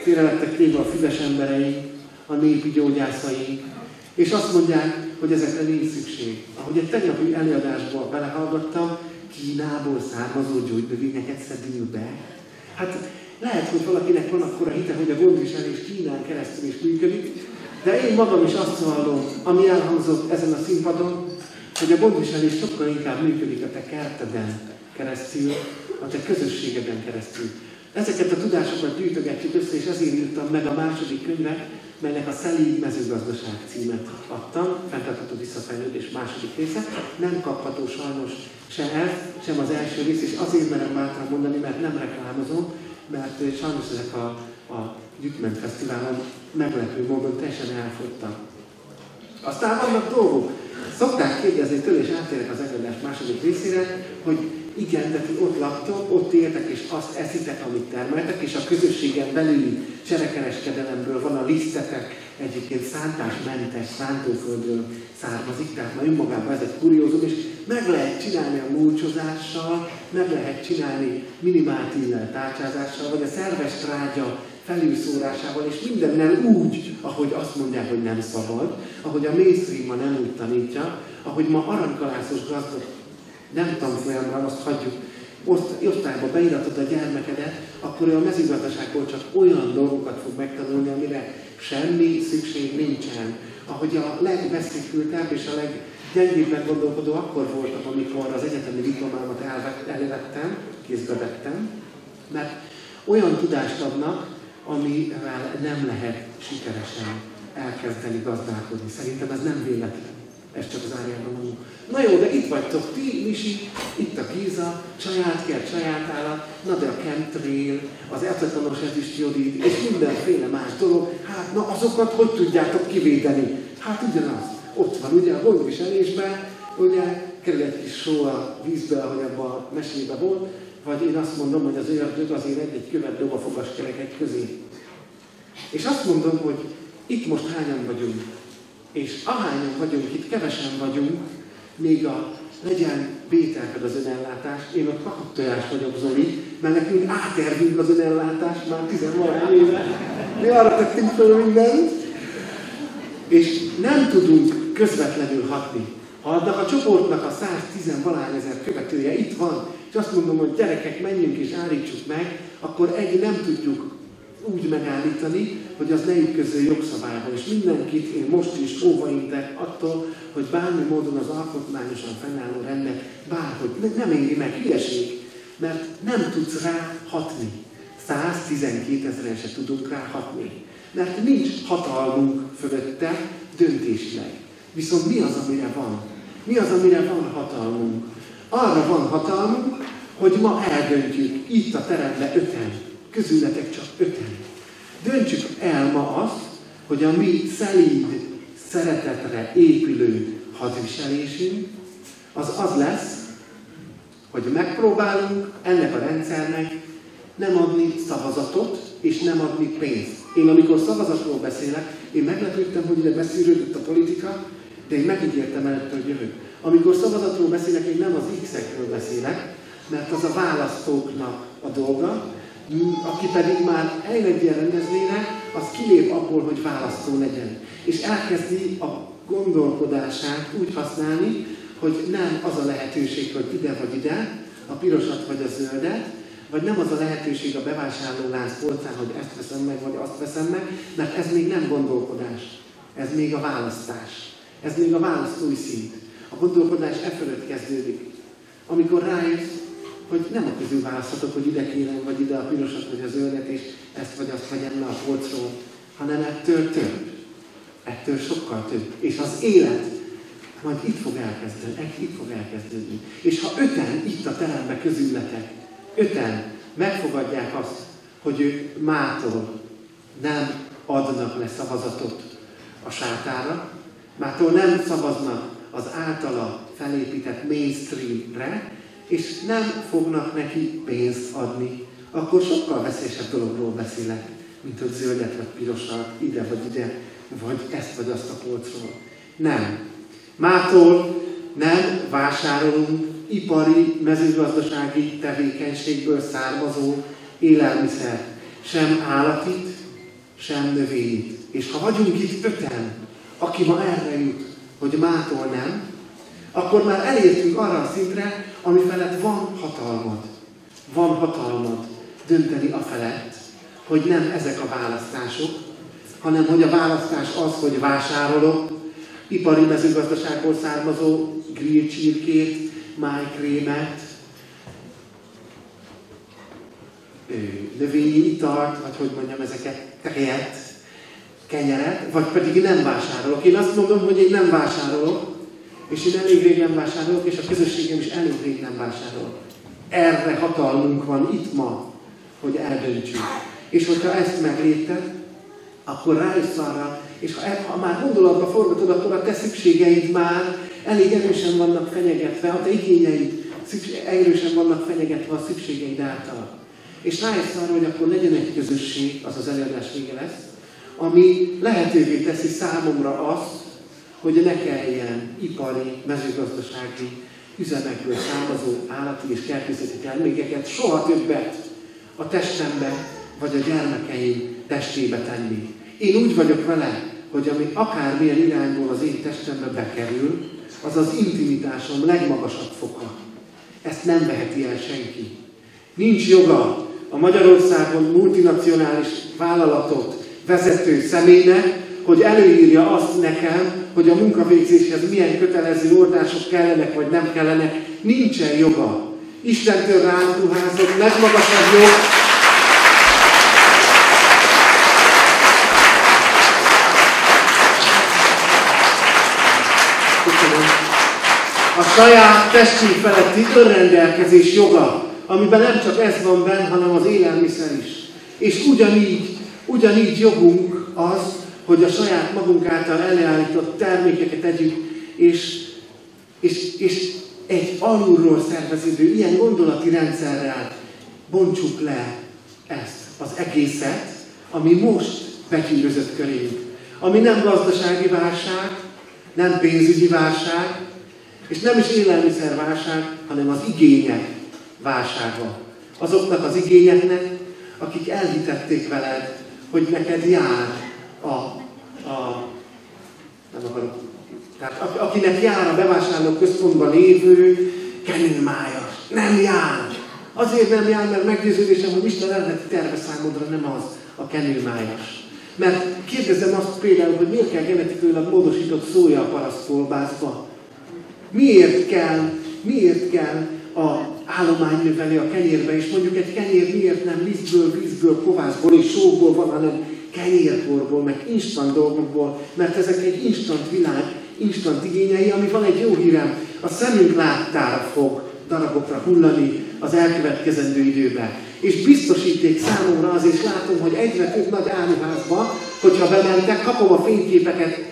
félre lettek téve a füves embereink, a népi gyógyászaink, és azt mondják, hogy ezekre nincs szükség. Ahogy egy tegnapi előadásból belehallgattam, Kínából származó gyógynövényeket szedünk be. Hát lehet, hogy valakinek van akkora hite, hogy a gondviselés Kínán keresztül is működik, de én magam is azt vallom, ami elhangzott ezen a színpadon, hogy a gondviselés sokkal inkább működik a te kerteden keresztül, a te közösségeden keresztül. Ezeket a tudásokat gyűjtögetjük össze, és ezért írtam meg a második könyvet, melynek a Szelíd mezőgazdaság címet adtam, fenntartható visszafejlődés második része. Nem kapható sajnos se ez, sem az első rész, és azért merem bátran mondani, mert nem reklámozom, mert sajnos ezek a, a Gyütment Fesztiválon meglepő módon teljesen elfogytak. Aztán vannak dolgok. Szokták kérdezni tőle, és átérek az előadás második részére, hogy igen, de ti ott laktok, ott éltek, és azt eszitek, amit termeltek, és a közösségen belüli cserekereskedelemből van a lisztetek, egyébként szántásmentes szántóföldről származik, tehát már önmagában ez egy kuriózum, és meg lehet csinálni a mulcsozással, meg lehet csinálni minimáltillel tárcsázással, vagy a szerves trágya felülszórásával, és mindennel úgy, ahogy azt mondják, hogy nem szabad, ahogy a mainstream ma nem úgy tanítja, ahogy ma aranykalászos gazdag nem tanfolyamra, azt hagyjuk, osztályba beíratod a gyermekedet, akkor ő a mezőgazdaságból csak olyan dolgokat fog megtanulni, amire semmi szükség nincsen. Ahogy a legveszélyültebb és a leggyengébben gondolkodó akkor voltam, amikor az egyetemi diplomámat elvettem, kézbe vettem, mert olyan tudást adnak, amivel nem lehet sikeresen elkezdeni gazdálkodni. Szerintem ez nem véletlen. Ez csak az árjában mondjuk. Na jó, de itt vagytok ti, Misi, itt a Giza, saját kert, saját állat, na de a chemtrail, az ecetanos ezüstjodid, és mindenféle más dolog. Hát na azokat hogy tudjátok kivédeni? Hát ugyanaz. Ott van ugye a gondviselésben, ugye kerül egy kis só a vízbe, ahogy abban a mesében volt, vagy én azt mondom, hogy az ördög azért egy-egy követ dob a fogaskerekek közé. És azt mondom, hogy itt most hányan vagyunk, és ahányan vagyunk, itt kevesen vagyunk, még a legyen bételked az önellátás, én ott kakuktojás vagyok, Zoli, mert nekünk átervünk az önellátás már tizenvalahány éve. Mi arra tettünk föl mindent, és nem tudunk közvetlenül hatni. Ha adnak a csoportnak a száztíz-valahány ezer követője itt van, és azt mondom, hogy gyerekek, menjünk és állítsuk meg, akkor egy nem tudjuk úgy megállítani, hogy az ne ütköző jogszabályba. És mindenkit én most is óvaintek attól, hogy bármi módon az alkotmányosan fennálló rendet bárhogy nem éri meg, hülyeség, mert nem tudsz rá hatni. száztizenkét-ezeren se tudunk rá hatni. Mert nincs hatalmunk fölötte döntésileg. Viszont mi az, amire van? Mi az, amire van hatalmunk? Arra van hatalmunk, hogy ma eldöntjük itt a teremben öten, közületek csak öten. Döntsük el ma azt, hogy a mi szelíd, szeretetre épülő hadviselésünk az az lesz, hogy megpróbálunk ennek a rendszernek nem adni szavazatot és nem adni pénzt. Én amikor szavazatról beszélek, én meglepődtem, hogy ide beszűrődött a politika, de én megígértem előtt, hogy jövök. Amikor szavazatról beszélek, én nem az X-ekről beszélek, mert az a választóknak a dolga, aki pedig már eljön ilyen rendezvényre, az kilép abból, hogy választó legyen. És elkezdi a gondolkodását úgy használni, hogy nem az a lehetőség, hogy ide vagy ide, a pirosat vagy a zöldet, vagy nem az a lehetőség a bevásárlólánc polcán, hogy ezt veszem meg, vagy azt veszem meg, mert ez még nem gondolkodás. Ez még a választás. Ez még a választói szint. A gondolkodás e fölött kezdődik. Amikor rájössz, hogy nem a közül választhatok, hogy ide kérem, vagy ide a pirosat, vagy a zöldet, és ezt vagy azt vegyem le a polcról, hanem ettől több. Ettől sokkal több. És az élet majd itt fog elkezdődni. Itt fog elkezdődni. És ha öten itt a teremben közületek, öten megfogadják azt, hogy ők mától nem adnak le szavazatot a sátára, mától nem szavaznak az általa felépített mainstreamre, és nem fognak neki pénzt adni, akkor sokkal veszélyesebb dologról beszélek, mint hogy zöldet vagy pirosat, ide vagy ide, vagy ezt vagy azt a polcról. Nem. Mától nem vásárolunk ipari, mezőgazdasági tevékenységből származó élelmiszer, sem állatit, sem növényit. És ha vagyunk itt öten, aki ma erre jut, hogy mától nem, akkor már elértünk arra a szintre, ami felett van hatalmad. Van hatalmad dönteni a felett, hogy nem ezek a választások, hanem hogy a választás az, hogy vásárolok ipari mezőgazdaságból származó grill csirkét, májkrémet, növényi italt, vagy hogy mondjam ezeket, tejet, kenyeret, vagy pedig nem vásárolok. Én azt mondom, hogy én nem vásárolok, és én elég rég nem vásárolok, és a közösségem is elég rég nem vásárol. Erre hatalmunk van itt ma, hogy eldöntsük. És hogyha ezt meglépted, akkor rájössz arra, és ha, ha már gondolatba forgatod, akkor a te szükségeid már elég erősen vannak fenyegetve, a te igényeid erősen vannak fenyegetve a szükségeid által. És rájössz arra, hogy akkor legyen egy közösség, az az előadás vége lesz, ami lehetővé teszi számomra azt, hogy ne kelljen ipari, mezőgazdasági üzemekből származó állati és kertészeti termékeket soha többet a testembe vagy a gyermekeim testébe tenni. Én úgy vagyok vele, hogy ami akármilyen irányból az én testembe bekerül, az az intimitásom legmagasabb foka. Ezt nem veheti el senki. Nincs joga a Magyarországon multinacionális vállalatot vezető személynek, hogy előírja azt nekem, hogy a munkavégzéshez milyen kötelező oltások kellenek vagy nem kellenek. Nincsen joga. Istentől rám ruházott legmagasabb jog. Köszönöm. A saját testünk feletti önrendelkezés joga, amiben nem csak ez van benne, hanem az élelmiszer is. És ugyanígy, ugyanígy jogunk az, hogy a saját magunk által előállított termékeket együtt, és, és, és egy alulról szerveződő ilyen gondolati rendszerrel bontsuk le ezt az egészet, ami most begyűrözött körénk. Ami nem gazdasági válság, nem pénzügyi válság, és nem is élelmiszerválság, hanem az igények válsága. Azoknak az igényeknek, akik elhitették veled, hogy neked jár a, a nem akarok, tehát akinek jár a bevásárló központban lévő kenőmájas. Nem jár. Azért nem jár, mert meggyőződésem, hogy Isten eredeti terve számodra nem az a kenőmájas. Mert kérdezem azt például, hogy miért kell genetikailag módosított szója a parasztkolbászba? Miért kell, miért kell a állomány növeli a kenyérbe, és mondjuk egy kenyér miért nem lisztből, vízből, kovászból és sóból van, hanem kenyérporból, meg instant dolgokból, mert ezek egy instant világ, instant igényei, ami van egy jó hírem, a szemünk láttára fog darabokra hullani az elkövetkezendő időben. És biztosíték számomra az, és látom, hogy egyre több nagy áruházba, hogyha bementek, kapom a fényképeket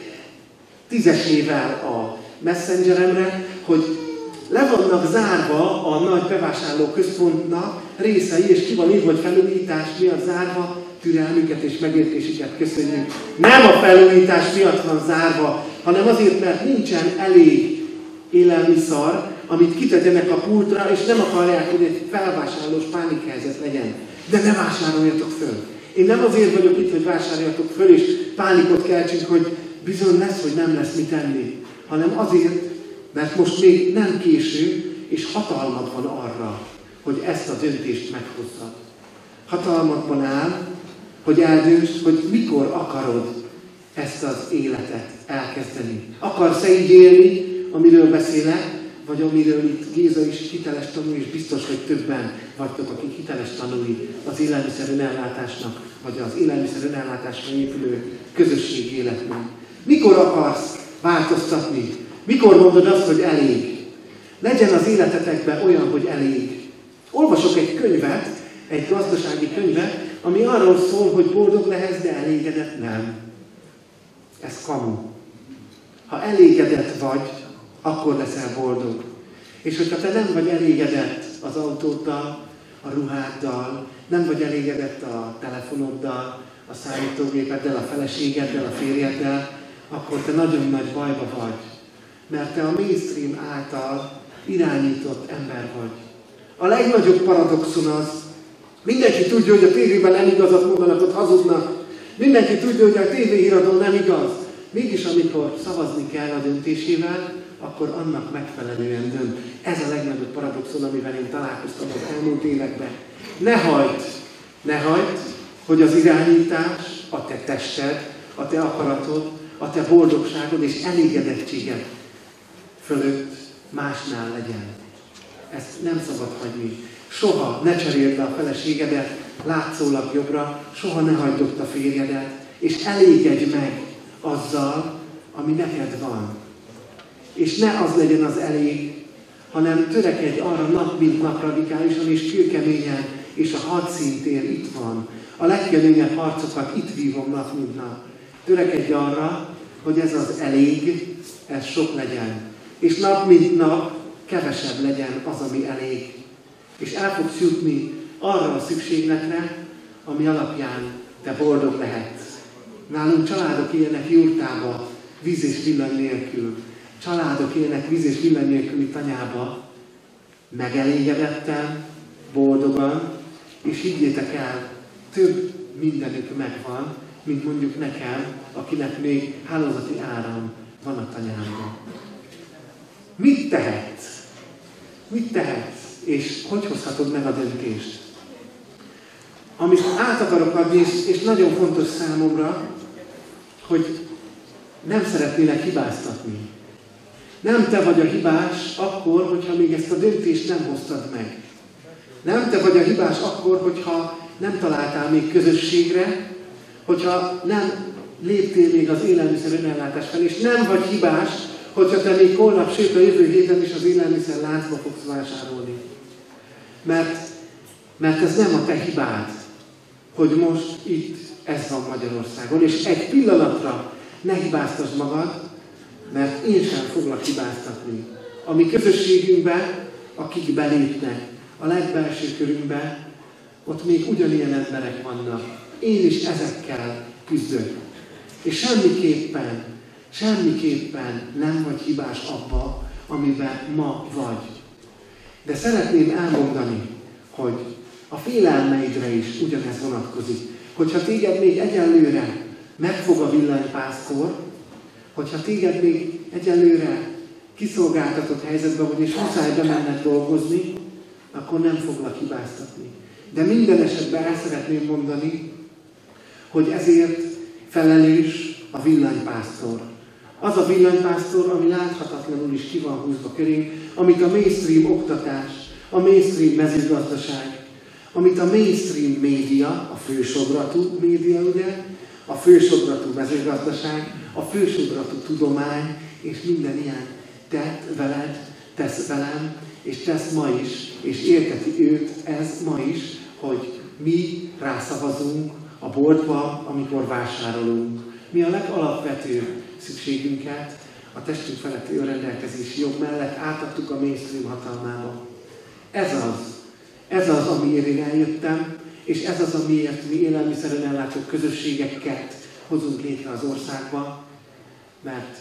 tízesével a messengeremre, hogy le vannak zárva a nagy bevásárlóközpontnak részei, és ki van írva, hogy felújítás miatt zárva, türelmüket és megértésüket köszönjük. Nem a felújítás miatt van zárva, hanem azért, mert nincsen elég élelmiszer, amit kitegyenek a pultra, és nem akarják, hogy egy felvásárlós pánikhelyzet legyen. De ne vásároljatok föl. Én nem azért vagyok itt, hogy vásároljatok föl, és pánikot keltsünk, hogy bizony lesz, hogy nem lesz mit enni, hanem azért, mert most még nem késő, és hatalmad van arra, hogy ezt a döntést meghozzad. Hatalmadban áll, hogy eldöntsd, hogy mikor akarod ezt az életet elkezdeni. Akarsz-e így élni, amiről beszélek, vagy amiről itt Géza is hiteles tanul, és biztos, hogy többen vagytok, akik hiteles tanulni az élelmiszer önellátásnak, vagy az élelmiszer önellátásra épülő közösségi életnek. Mikor akarsz változtatni? Mikor mondod azt, hogy elég? Legyen az életetekben olyan, hogy elég. Olvasok egy könyvet, egy gazdasági könyvet, ami arról szól, hogy boldog lehetsz, de elégedett nem. Ez kamu. Ha elégedett vagy, akkor leszel boldog. És hogyha te nem vagy elégedett az autóddal, a ruháddal, nem vagy elégedett a telefonoddal, a számítógépeddel, a feleségeddel, a férjeddel, akkor te nagyon nagy bajba vagy. Mert te a mainstream által irányított ember vagy. A legnagyobb paradoxon az, mindenki tudja, hogy a tévében nem igazat mondanak, ott hazudnak, Mindenki tudja, hogy a tévéhíradó nem igaz. Mégis amikor szavazni kell a döntésével, akkor annak megfelelően dönt. Ez a legnagyobb paradoxon, amivel én találkoztam az elmúlt években. Ne hagyd, ne hagyd, hogy az irányítás a te tested, a te akaratod, a te boldogságod és elégedettséged fölött másnál legyen. Ezt nem szabad hagyni. Soha ne cseréld le a feleségedet látszólag jobbra, soha ne hagyd ott a férjedet, és elégedj meg azzal, ami neked van. És ne az legyen az elég, hanem törekedj arra nap mint nap radikálisan és kőkeményen, és a hadszintér itt van. A legkeményebb harcokat itt vívom nap mint nap. Törekedj arra, hogy ez az elég, ez sok legyen. És nap mint nap kevesebb legyen az, ami elég. És el fogsz jutni arra a szükségletre, ami alapján te boldog lehetsz. Nálunk családok élnek jurtába, víz és villany nélkül. Családok élnek víz és villany nélküli tanyába, megelégedetten, boldogan, és higgyétek el, több mindenük megvan, mint mondjuk nekem, akinek még hálózati áram van a tanyámban. Mit tehetsz? Mit tehetsz? És hogy hozhatod meg a döntést? Amit át akarok adni, és, és nagyon fontos számomra, hogy nem szeretnélek hibáztatni. Nem te vagy a hibás akkor, hogyha még ezt a döntést nem hoztad meg. Nem te vagy a hibás akkor, hogyha nem találtál még közösségre, hogyha nem léptél még az élelmiszer önellátás felé, és nem vagy hibás, hogyha te még holnap, sőt a jövő héten is az élelmiszer láncba fogsz vásárolni. Mert, mert ez nem a te hibád, hogy most itt ez van Magyarországon, és egy pillanatra ne hibáztasd magad, mert én sem foglak hibáztatni. A mi közösségünkben, akik belépnek, a legbelső körünkben, ott még ugyanilyen emberek vannak. Én is ezekkel küzdök. És semmiképpen, semmiképpen nem vagy hibás abba, amiben ma vagy. De szeretném elmondani, hogy a félelmeidre is ugyanez vonatkozik. Hogyha téged még egyelőre megfog a villanypásztor, hogyha téged még egyelőre kiszolgáltatott helyzetben vagy, és muszáj bemenned dolgozni, akkor nem foglak hibáztatni. De minden esetben el szeretném mondani, hogy ezért felelős a villanypásztor. Az a villanypásztor, ami láthatatlanul is ki van húzva köré, amit a mainstream oktatás, a mainstream mezőgazdaság, amit a mainstream média, a fősodratú média, ugye, a fősodratú mezőgazdaság, a fősodratú tudomány, és minden ilyen tett veled, tesz velem, és tesz ma is, és érteti őt ez ma is, hogy mi rászavazunk a boltba, amikor vásárolunk. Mi a legalapvetőbb szükségünket a testünk feletti önrendelkezési jog mellett átadtuk a mainstream hatalmába. Ez az, ez az, amiért én eljöttem, és ez az, amiért mi élelmiszeren ellátó közösségeket hozunk létre az országba, mert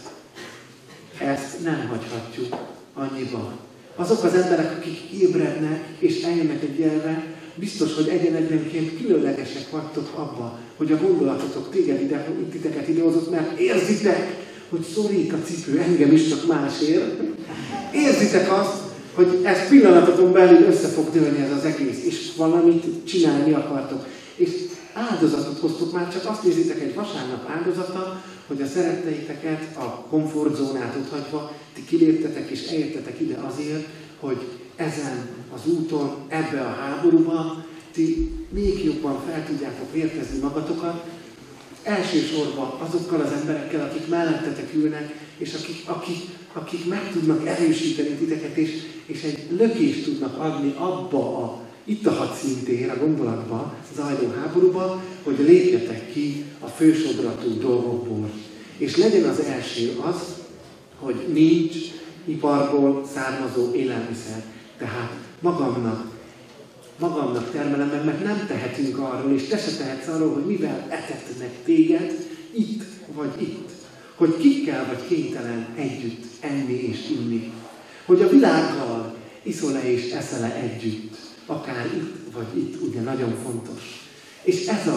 ezt nem hagyhatjuk annyiba. Azok az emberek, akik ébrednek és eljönnek egy ilyenre, biztos, hogy egyen-egyenként különlegesek vagytok abba, hogy a gondolatotok téged ide, titeket idehozott, mert érzitek, hogy szorít a cipő, engem is csak másért. Érzitek azt, hogy ez pillanatokon belül össze fog dőlni ez az egész, és valamit csinálni akartok. És áldozatot hoztok, már csak azt nézitek egy vasárnap áldozata, hogy a szeretteiteket a komfortzónától hagyva ti kiléptetek és elértetek ide azért, hogy ezen az úton, ebbe a háborúban ti még jobban fel tudjátok vértezni magatokat, elsősorban azokkal az emberekkel, akik mellettetek ülnek, és akik, akik, akik meg tudnak erősíteni titeket, és, és egy lökést tudnak adni abba a, itt a hadszintér, a gondolatba, zajló háborúba, hogy lépjetek ki a fősodratú dolgokból. És legyen az első az, hogy nincs iparból származó élelmiszer. Tehát magamnak, magamnak termelem meg, mert nem tehetünk arról, és te se tehetsz arról, hogy mivel etetnek téged itt vagy itt. Hogy kikkel vagy kénytelen együtt enni és inni. Hogy a világgal iszol-e és eszel-e együtt. Akár itt vagy itt, ugye nagyon fontos. És ez az,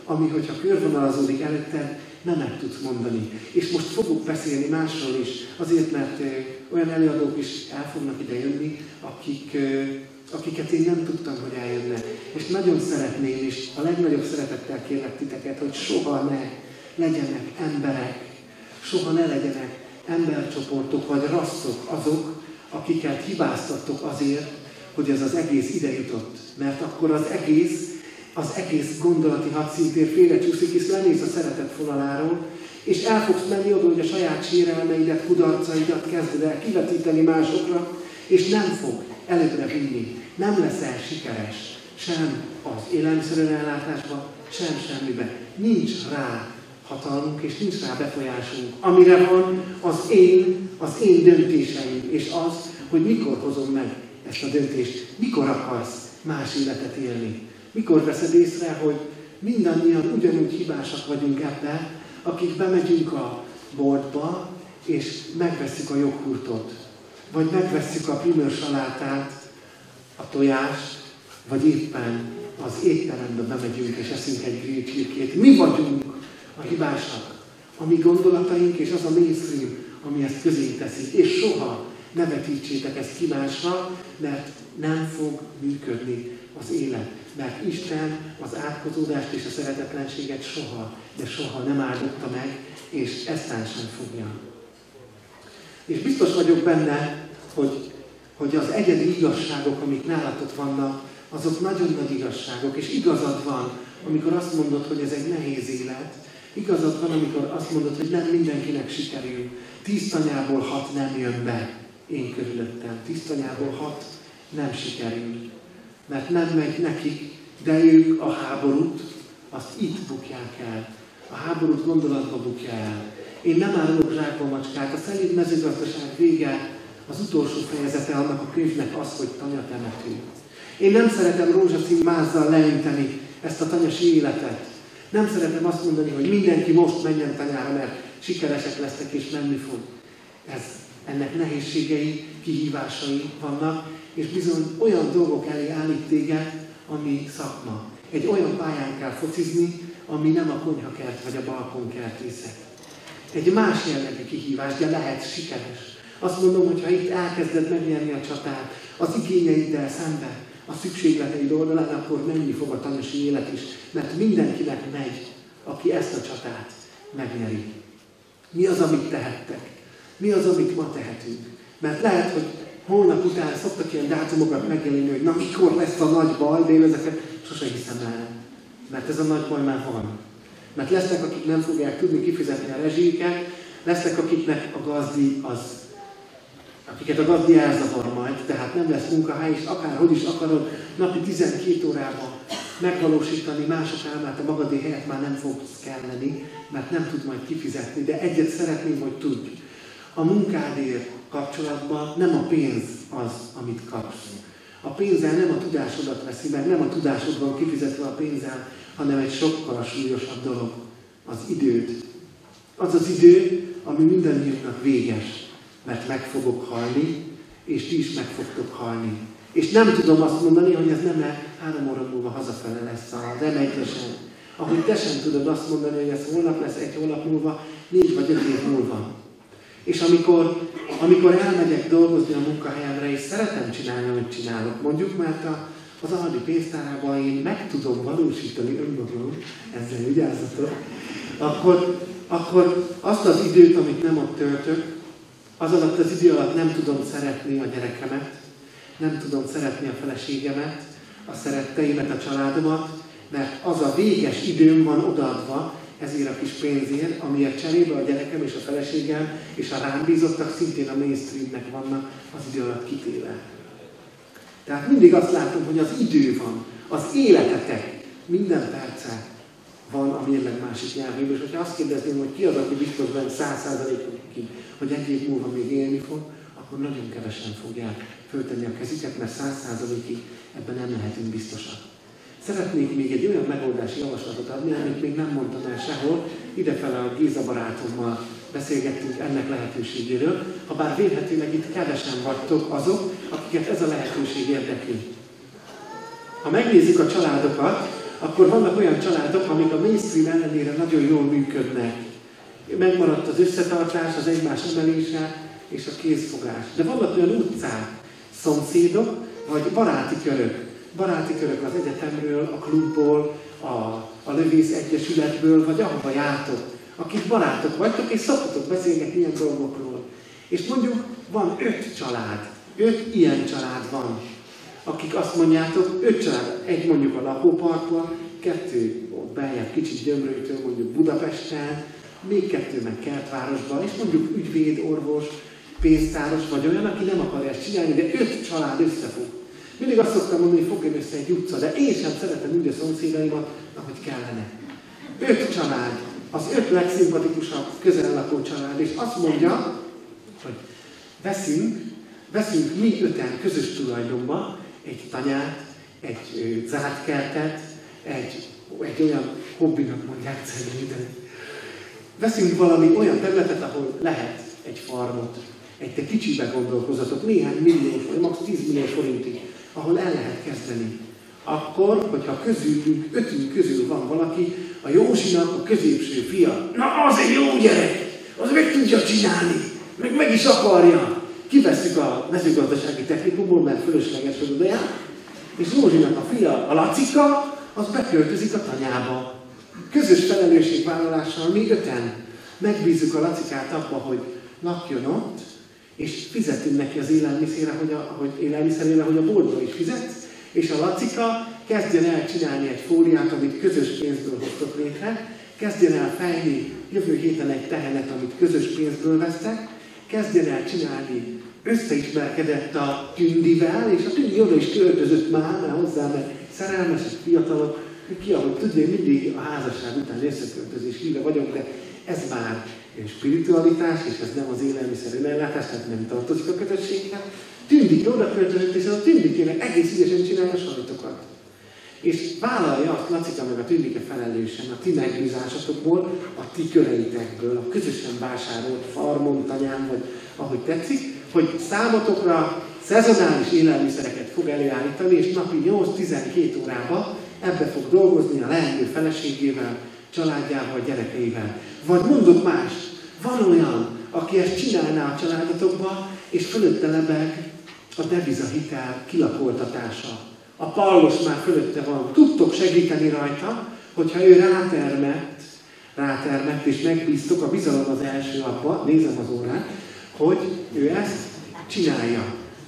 ami, hogyha körvonalazódik előtted, nem meg tudsz mondani. És most fogok beszélni másról is, azért, mert ö, olyan előadók is el fognak ide jönni, akik, ö, akiket én nem tudtam, hogy eljönnek. És nagyon szeretném, és a legnagyobb szeretettel kérlek titeket, hogy soha ne legyenek emberek, soha ne legyenek embercsoportok vagy rasszok azok, akiket hibáztattok azért, hogy ez az egész ide jutott. Mert akkor az egész, az egész gondolati hadszintér félrecsúszik, és lenéz a szeretet fonaláról, és el fogsz menni oda, hogy a saját sérelmeidet, kudarcaidat kezded el kivetíteni másokra, és nem fog előbbre vinni. Nem leszel sikeres, sem az élelmiszerellátásban, sem semmiben. Nincs rá hatalmunk, és nincs rá befolyásunk. Amire van, az én, az én döntéseim, és az, hogy mikor hozom meg ezt a döntést, mikor akarsz más életet élni. Mikor veszed észre, hogy mindannyian ugyanúgy hibásak vagyunk ebben, akik bemegyünk a boltba, és megvesszük a joghurtot, vagy megvesszük a primőr salátát, a tojást, vagy éppen az étterembe bemegyünk, és eszünk egy grillcsirkét. Mi vagyunk a hibásak, a mi gondolataink, és az a mainstream, ami ezt közé teszik. És soha ne vetítsétek ezt ki másra, mert nem fog működni az élet. Mert Isten az átkozódást és a szeretetlenséget soha, de soha nem áldotta meg, és eztán sem fogja. És biztos vagyok benne, hogy, hogy az egyedi igazságok, amik nálatok vannak, azok nagyon nagy igazságok, és igazad van, amikor azt mondod, hogy ez egy nehéz élet. Igazad van, amikor azt mondod, hogy nem mindenkinek sikerül. Tíz tanyából hat nem jön be én körülöttem. Tíz tanyából hat nem sikerül. Mert nem megy nekik, de ők a háborút, azt itt bukják el. A háborút gondolatba bukja el. Én nem árulok zsákba macskát. A szelíd mezőgazdaság vége, az utolsó fejezete annak a könyvnek az, hogy tanyatemető. Én nem szeretem rózsaszín mázzal leönteni ezt a tanyasi életet. Nem szeretem azt mondani, hogy mindenki most menjen tanyára, mert sikeresek lesznek és menni fog. Ez, ennek nehézségei, kihívásai vannak, és bizony olyan dolgok elé állít téged, ami szakma. Egy olyan pályán kell focizni, ami nem a konyhakert vagy a balkonkertészet. Egy más jellegű kihívás, de lehet sikeres. Azt mondom, hogy ha itt elkezded megnyerni a csatát, az igényeiddel szemben, a szükségleteid oldalán, akkor menni fog a tanyasi élet is, mert mindenkinek megy, aki ezt a csatát megnyeri. Mi az, amit tehettek? Mi az, amit ma tehetünk? Mert lehet, hogy holnap után szoktak ilyen dátumokat megjelenni, hogy na mikor lesz a nagy baj, de én ezeket sose hiszem el. Mert ez a nagy baj már van. Mert lesznek, akik nem fogják tudni kifizetni a rezsiket, lesznek, akiknek a gazdi az, akiket a gazdi elzavar majd, tehát nem lesz munkahely, és akárhogy is akarod napi tizenkét órában megvalósítani mások álmát, a magadé helyet már nem fogsz kelleni, mert nem tud majd kifizetni, de egyet szeretném, hogy tudj. A munkádért kapcsolatban nem a pénz az, amit kapsz. A pénzzel nem a tudásodat veszi meg, nem a tudásod van kifizetve a pénzzel, hanem egy sokkal súlyosabb dolog, az időt. Az az idő, ami mindannyiunknak véges, mert meg fogok halni, és ti is meg fogtok halni. És nem tudom azt mondani, hogy ez nem három óra múlva hazafele lesz, nem egyesen. Ahogy te sem tudod azt mondani, hogy ez holnap lesz, egy hónap múlva, négy vagy öt év múlva. És amikor, amikor elmegyek dolgozni a munkahelyemre, és szeretem csinálni, amit csinálok, mondjuk, mert a, az Aldi pénztárában én meg tudom valósítani önmagam, ezzel vigyázzatok, akkor, akkor azt az időt, amit nem ott töltök, az alatt az idő alatt nem tudom szeretni a gyerekemet, nem tudom szeretni a feleségemet, a szeretteimet, a családomat, mert az a véges időm van odaadva ezért a kis pénzért, amiért cserébe a gyerekem és a feleségem és a rám bízottak szintén a mainstreamnek vannak az idő alatt kitéve. Tehát mindig azt látom, hogy az idő van, az életetek minden perce van a mérleg másik nyelvében, és hogyha azt kérdezném, hogy ki az, aki biztos benne száz százalékig, hogy egy év múlva még élni fog, akkor nagyon kevesen fogják föltenni a kezüket, mert száz százalékig ebben nem lehetünk biztosak. Szeretnék még egy olyan megoldási javaslatot adni, amit még nem mondtam el sehol. Idefele a Géza barátommal beszélgettünk ennek lehetőségéről, ha bár vélhetőleg itt kevesen vagytok azok, akiket ez a lehetőség érdekli. Ha megnézzük a családokat, akkor vannak olyan családok, amik a mainstream ellenére nagyon jól működnek. Megmaradt az összetartás, az egymás emelése és a kézfogás. De vannak olyan utcák, szomszédok, vagy baráti körök. Baráti körök az egyetemről, a klubból, a, a lövész egyesületből, vagy ahova jártok, akik barátok vagytok, és szoktatok beszélgetni ilyen dolgokról. És mondjuk van öt család, öt ilyen család van, akik azt mondjátok, öt család, egy mondjuk a lakóparkban, kettő ott beljebb kicsit Gyömrőtől, mondjuk Budapesten, még kettő meg Kertvárosban, és mondjuk ügyvéd, orvos, pénztáros, vagy olyan, aki nem akarja ezt csinálni, de öt család összefog. Mindig azt szoktam mondani, hogy fogjon össze egy utca, de én sem szeretem úgy a szomszédaimat, ahogy kellene. Öt család, az öt legszimpatikusabb közel lakó család, és azt mondja, hogy veszünk, veszünk mi öten közös tulajdonba egy tanyát, egy ö, zárt kertet, egy, egy olyan hobbinak mondják szerintem. Veszünk valami olyan területet, ahol lehet egy farmot, egy te kicsibe gondolkozatok, néhány milliós, vagy max. tíz millió forintig, ahol el lehet kezdeni. Akkor, hogyha közülünk, ötünk közül van valaki, a Józsinak a középső fia, na az egy jó gyerek, az meg tudja csinálni, meg meg is akarja. Kivesszük a mezőgazdasági technikumból, mert fölösleges, hogy oda jár, és Józsinak a fia, a Lacika, az beköltözik a tanyába. Közös felelősségvállalással mi öten megbízzuk a Lacikát abba, hogy lakjon ott, és fizetünk neki az élelmiszerre, hogy a, hogy élelmiszerére, hogy a boltba is fizet, és a Lacika kezdjen el csinálni egy fóliát, amit közös pénzből hoztok létre, kezdjen el fejni jövő héten egy tehenet, amit közös pénzből vesztek, kezdjen el csinálni, összeismerkedett a Tündivel, és a Tündi oda is költözött már, már hozzá, mert szerelmesek, fiatalok, ki, ahogy tudja, mindig a házasság után összeköltözés híve vagyok, de ez már spiritualitás, és ez nem az élelmiszer önellátás, tehát nem tartozik a kötösséghez. Tündikre oda költözött, és az a Tündikének egész ügyesen csinálja a sajtokat. És vállalja azt Lacika meg a Tündike felelősen a ti megbízásatokból, a ti köreitekből, a közösen vásárolt farmon, tanyán, vagy ahogy tetszik, hogy számotokra szezonális élelmiszereket fog előállítani, és napi nyolc-tizenkét órában ebbe fog dolgozni a leendő feleségével, családjával, gyerekeivel. Vagy mondok más, van olyan, aki ezt csinálná a családotokba, és fölötte lebeg a devizahitel kilakoltatása. A pallos már fölötte van. Tudtok segíteni rajta, hogyha ő rátermett, rátermett és megbíztok, a bizalom az első abba, nézem az órát, hogy ő ezt csinálja.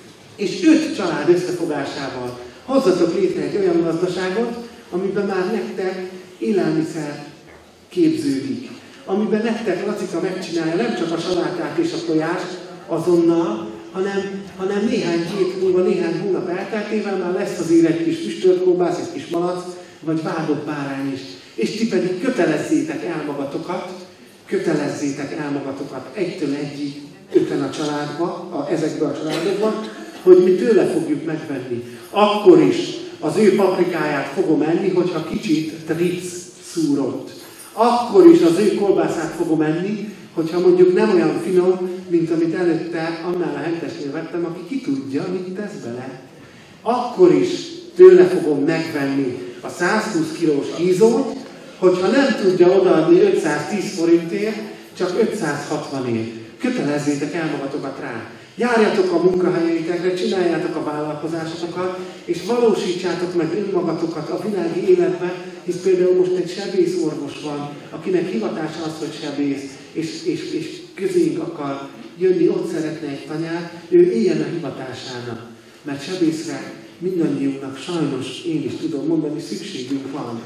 És öt család összefogásával hozzatok létre egy olyan gazdaságot, amiben már nektek élelmiszer képződik. Amiben nektek Lacika megcsinálja nem csak a salátát és a tojást azonnal, hanem, hanem néhány hét múlva, néhány hónap elteltével már lesz azért egy kis füstölkolbász, egy kis malac, vagy vágott bárány is. És ti pedig kötelezzétek el magatokat, kötelezzétek el magatokat egytől egyig, öten a családba, a, ezekbe a családokban, hogy mi tőle fogjuk megvenni. Akkor is az ő paprikáját fogom enni, hogyha kicsit tric szúrott. Akkor is az ő kolbászát fogom enni, hogyha mondjuk nem olyan finom, mint amit előtte annál a hentesnél vettem, aki ki tudja, mit tesz bele. Akkor is tőle fogom megvenni a százhúsz kilós hízót, hogyha nem tudja odaadni ötszáztíz forintért, csak ötszázhatvanért. Kötelezzétek el magatokat rá. Járjatok a munkahelyeitekre, csináljátok a vállalkozásokat, és valósítsátok meg önmagatokat a világi életbe, hisz például most egy sebészorvos van, akinek hivatása az, hogy sebész, és, és, és közénk akar jönni, ott szeretne egy tanyát, ő éljen a hivatásának. Mert sebészre mindannyiunknak sajnos, én is tudom mondani, szükségünk van.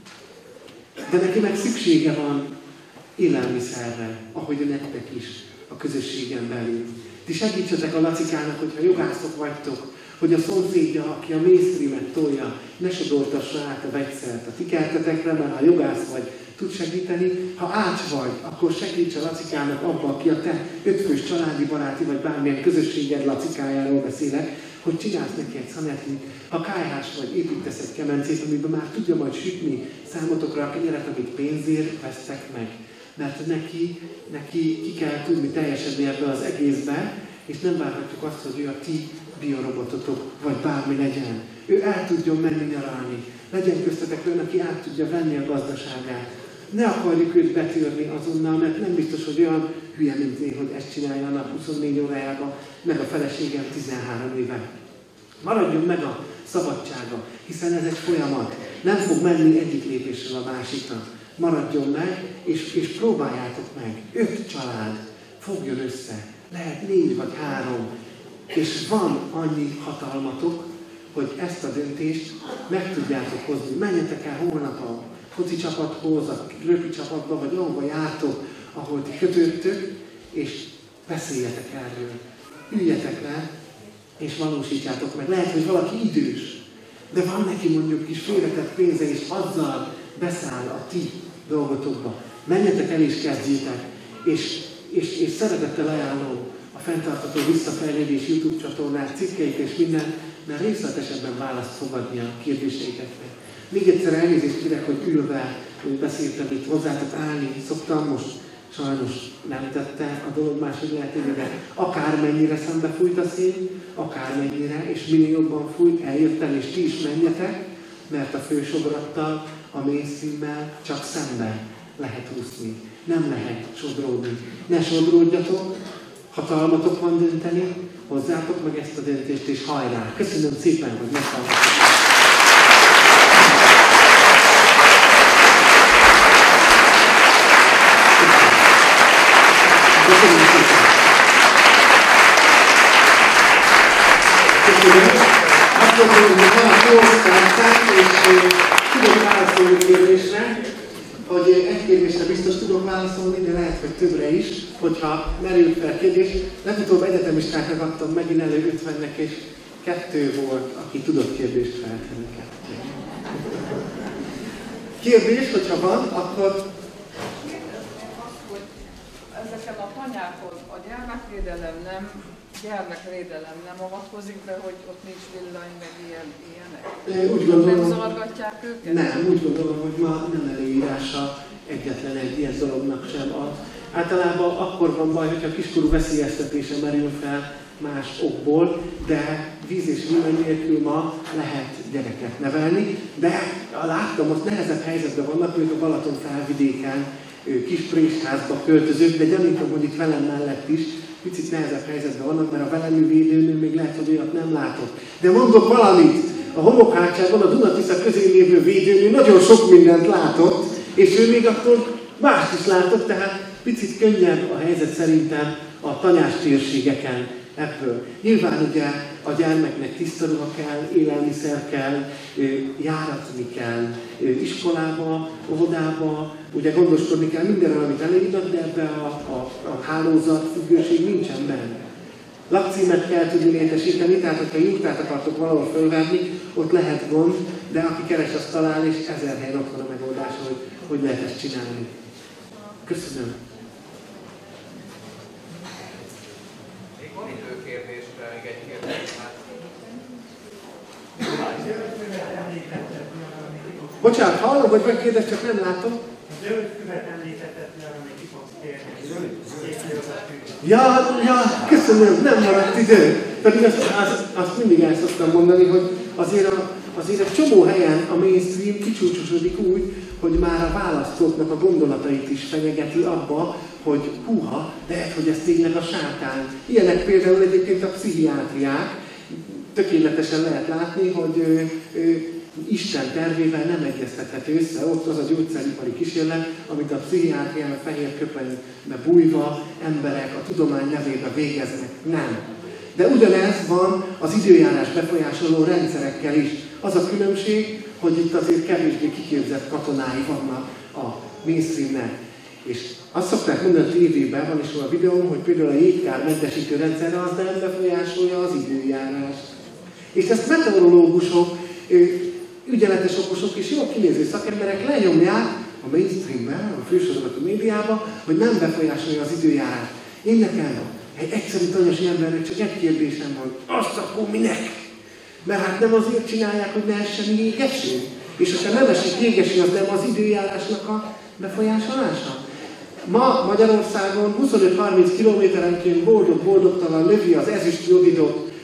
De neki meg szüksége van élelmiszerre, ahogy nektek is a közösségen belül. Ti segítsetek a Lacikának, hogyha jogászok vagytok, hogy a szomszédja, aki a mainstreamet tolja, ne sodortassa át a vegyszert a ti kertetekre, mert ha jogász vagy, tud segíteni. Ha ács vagy, akkor segíts a Lacikának abba, aki a te ötfős családi baráti, vagy bármilyen közösséged Lacikájáról beszélek, hogy csinálsz neki egy szanetlit. Ha kályhás vagy, építesz egy kemencét, amiben már tudja majd sütni számotokra a kenyeret, amit pénzért vesztek meg. Mert neki, neki ki kell tudni teljesedni ebbe az egészbe, és nem várhatjuk azt, hogy ő a ti biorobototok, vagy bármi legyen. ő el tudjon menni nyaralni. Legyen köztetek olyan, aki át tudja venni a gazdaságát. Ne akarjuk őt betörni azonnal, mert nem biztos, hogy olyan hülye, mint én, hogy ezt csinálja a nap huszonnégy órájában, meg a feleségem tizenhárom éve. Maradjon meg a szabadsága, hiszen ez egy folyamat. Nem fog menni egyik lépésről a másikra. Maradjon meg, és, és próbáljátok meg. Öt család fogjon össze. Lehet négy vagy három. És van annyi hatalmatok, hogy ezt a döntést meg tudjátok hozni. Menjetek el holnap a foci csapathoz, a röpi csapatba, vagy ahova jártok, ahol ti kötődtök, és beszéljetek erről. Üljetek le, és valósítjátok meg. Lehet, hogy valaki idős, de van neki mondjuk kis félretett pénze, és azzal beszáll a ti dolgotokba. Menjetek el és kezdjétek. És, és, és szeretettel ajánlom a Fenntartható Visszafejlődés YouTube csatornát, cikkeit és minden, mert részletesebben választ fogadni a kérdéseikre. Még egyszer elnézést kérek, hogy ülve beszéltem itt hozzátok állni, szoktam, most sajnos nem tette a dolog máshogy lehetővé, de akármennyire szembe fújt a szél, akármennyire, és minél jobban fújt, eljöttem, és ti is menjetek, mert a fősodrattal, a mainstreammel csak szemben lehet úszni. Nem lehet sodródni. Ne sodródjatok, hatalmatok van dönteni, hozzátok meg ezt a döntést, és hajrá! Köszönöm szépen, hogy meghallgattatok! Köszönöm szépen! Köszönöm! Azt mondom, hogy van a nyolc percen, és tudok válaszolni kérdésre, hogy egy kérdésre biztos tudok válaszolni, de lehet, hogy többre is, hogyha merül fel kérdés. Legutóbb egyetemistáknak adtam megint elő ötvennek, és kettő volt, aki tudott kérdést feltenni. Kettő. Kérdés, hogyha van, akkor... Ezeken a tanyákon a gyermekvédelem nem, gyermekvédelem nem avatkozik be, hogy ott nincs villany, meg ilyen, ilyenek? Úgy gondolom, nem zavargatják őket? Nem, úgy gondolom, hogy ma nem előírása egyetlen egy ilyen dolognak sem. A, általában akkor van baj, hogyha kiskorú veszélyeztetése merül fel más okból, de víz és villany nélkül ma lehet gyereket nevelni, de láttam, ott nehezebb helyzetben vannak, ők a Balaton felvidéken, kis présházba költözők, de gyanítom, hogy itt velem mellett is picit nehezebb helyzetben vannak, mert a velem védőnő még lehet, hogy olyat nem látott. De mondok valamit, a homokhátságban a Dunatisza közén lévő védőnő nagyon sok mindent látott, és ő még akkor mást is látott, tehát picit könnyebb a helyzet szerintem a tanyás térségeken ebből. Nyilván ugye a gyermeknek tiszta ruha kell, élelmiszer kell, járatni kell iskolába, óvodába, ugye gondoskodni kell mindenről, amit elírnak, de ebben a, a, a hálózat függőség nincsen benne. Lakcímet kell tudni létesíteni, tehát hogyha jurtát akartok valahol fölvenni, ott lehet gond, de aki keres, azt talál, és ezer helyen ott van a megoldás, hogy hogy lehet ezt csinálni. Köszönöm. Még van időkérdésre, még egy kérdés. Bocsánat, hallom, hogy megkérdez, csak nem látom. Zöld füvet említetted, arra még ki fogsz térni. Ja, ja, köszönöm, nem maradt idő. Pedig azt, azt, azt mindig el szoktam mondani, hogy azért, a, azért egy csomó helyen a mainstream kicsúcsosodik úgy, hogy már a választóknak a gondolatait is fenyegeti abba, hogy húha, lehet, hogy ez tényleg a sátán. Ilyenek például egyébként a pszichiátriák. Tökéletesen lehet látni, hogy ő, ő, Isten tervével nem egyeztethető össze, ott az a gyógyszeripari kísérlet, amit a pszichiátriában fehér köpenybe bújva emberek a tudomány nevében végeznek. Nem. De ugyanez van az időjárás befolyásoló rendszerekkel is. Az a különbség, hogy itt azért kevésbé kiképzett katonái vannak a mainstreamnek. És azt szokták mondani, hogy tévében van is a videóm, hogy például a jégkár mentesítő rendszerre az nem befolyásolja az időjárást. És ezt meteorológusok, ügyeletes okosok és jól kinéző szakemberek lenyomják a mainstreamben, a fősorozatos médiában, hogy nem befolyásolja az időjárást. Én nekem egy egyszerű tanyasi embernek csak egy kérdésem van, azt akkor minek? Mert hát nem azért csinálják, hogy ne essen jégeső. És ha nem esik jégeső, az nem az időjárásnak a befolyásolása. Ma Magyarországon huszonöt-harminc kilométerenként boldog-boldogtalan lövi az ezüst jodidot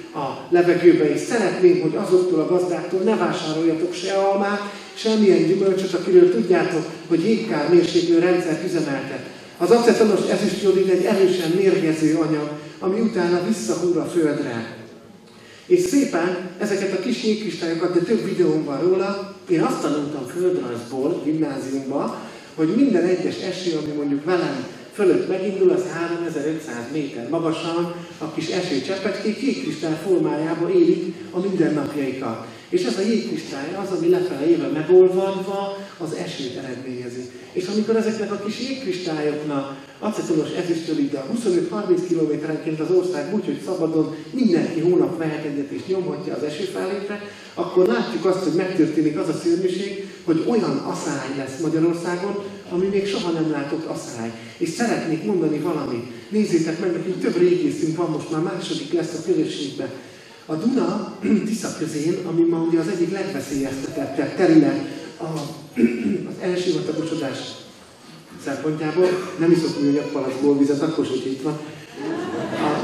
a levegőbe, és szeretnénk, hogy azoktól a gazdáktól ne vásároljatok se almát, semmilyen gyümölcsöt, akiről tudjátok, hogy jégkár mérséklő rendszert üzemeltet. Az acetonos ezüstjodid egy erősen mérgező anyag, ami utána visszahúr a földre. És szépen ezeket a kis jégkristályokat, de több videóm van róla, én azt tanultam földrajzból, gimnáziumban, hogy minden egyes eső, ami mondjuk velem fölött megindul, az háromezer-ötszáz méter magasan, a kis esőcseppecskék jégkristály formájába élik a mindennapjaikat. És ez a jégkristály az, ami lefele éve megolvadva az esőt eredményezi. És amikor ezeknek a kis jégkristályoknak acetonos ezüstjodiddal huszonöt-harminc kilométerenként az ország úgy, hogy szabadon mindenki hónap vehet egyet és nyomhatja az esőfelvétre, akkor látjuk azt, hogy megtörténik az a szörnyűség, hogy olyan aszály lesz Magyarországon, ami még soha nem látott aszály. És szeretnék mondani valamit. Nézzétek meg, nekünk több régészünk van, most már második lesz a közösségben. A Duna Tisza közén, ami ma ugye az egyik legveszélyeztetettebb terület a, az elsivatagosodás szempontjából, nem iszok műanyag palacból vizet, akkor is, hogy itt van. A, a,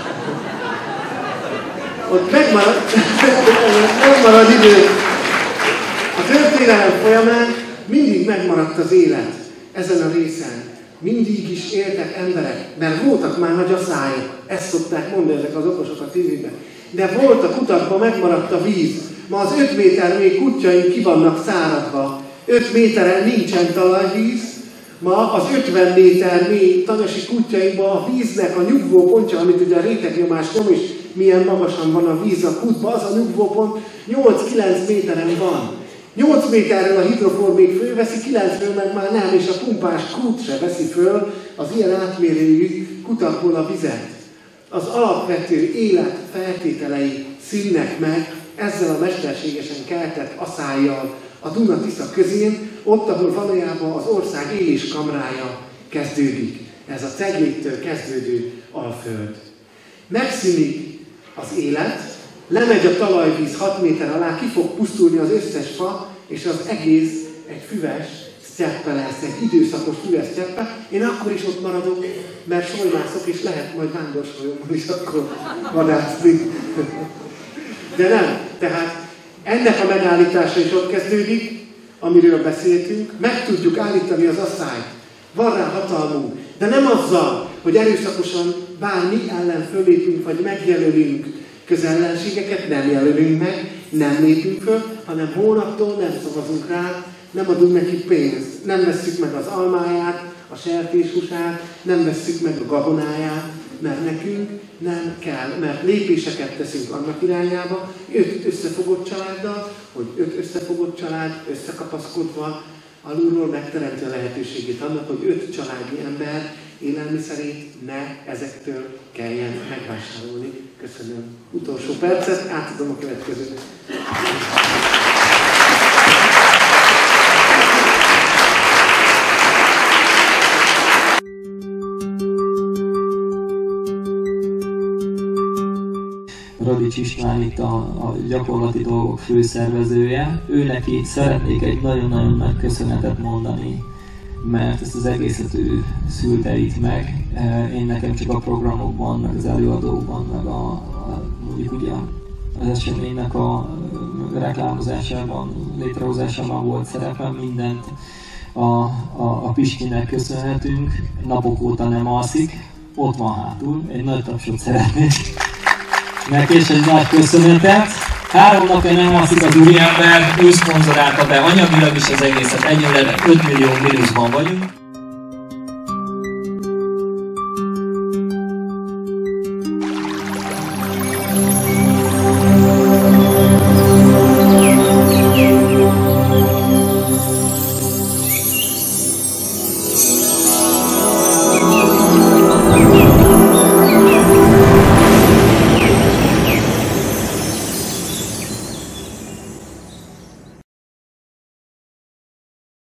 ott megmarad, megmarad idő. A történelem folyamán mindig megmaradt az élet ezen a részen. Mindig is éltek emberek, mert voltak már nagy aszályok, ezt szokták mondani ezek az okosok a tévében. De volt a kutakban, megmaradt a víz. Ma az öt méter mély kutyai ki vannak száradva. öt méteren nincsen talajvíz. Ma az ötven méter mély tanyasi kutyaiban a víznek a nyugvópontja, amit ugye a rétegnyomás nyom is, milyen magasan van a víz a kútban, az a nyugvópont nyolc-kilenc méteren van. nyolc méterről a hidrofor még fölveszi, kilencről meg már nem, és a pumpás kút se veszi föl az ilyen átmérőjű kutakból a vizet. Az alapvető élet feltételei szűnnek meg ezzel a mesterségesen keltett aszályjal a Duna-Tisza közén, ott, ahol valójában az ország éléskamrája kezdődik. Ez a cegléktől kezdődő Alföld. Megszűnik az élet, lemegy a talajvíz hat méter alá, ki fog pusztulni az összes fa, és az egész egy füves sztyeppe lesz, egy időszakos füves sztyeppe. Én akkor is ott maradok, mert solymászok, és lehet majd vándorsolyomban is akkor vadászni. De nem. Tehát ennek a megállítása is ott kezdődik, amiről beszéltünk. Meg tudjuk állítani az asszályt. Van rá hatalmunk. De nem azzal, hogy erőszakosan bármi ellen fölépünk, vagy megjelölünk közellenségeket, nem jelölünk meg, nem lépünk föl, hanem hónaptól nem szavazunk rá, nem adunk neki pénzt, nem vesszük meg az almáját, a sertéshúsát, nem vesszük meg a gabonáját, mert nekünk nem kell, mert lépéseket teszünk annak irányába, öt összefogott családdal, hogy öt összefogott család összekapaszkodva alulról megteremti a lehetőségét annak, hogy öt családnyi ember élelmiszerét ne ezektől kelljen megvásárolni. Köszönöm. Utolsó percet, átadom a következőt. Radics István itt a, a gyakorlati dolgok főszervezője. Ő neki szeretnék egy nagyon-nagyon nagy köszönetet mondani, mert ezt az egészet ő szülte itt meg. Én nekem csak a programokban, meg az előadókban, meg a, a mondjuk ugye az eseménynek a reklámozásában, létrehozásában volt szerepem, mindent a, a, a Pistinek köszönhetünk. Napok óta nem alszik, ott van hátul, egy nagy tapsot szeretnék neki, és egy nagy köszönetet. Három napja nem alszik az úriember, ő szponzorálta be anyagilag is az egészet, egyelőre öt millió mínuszban vagyunk.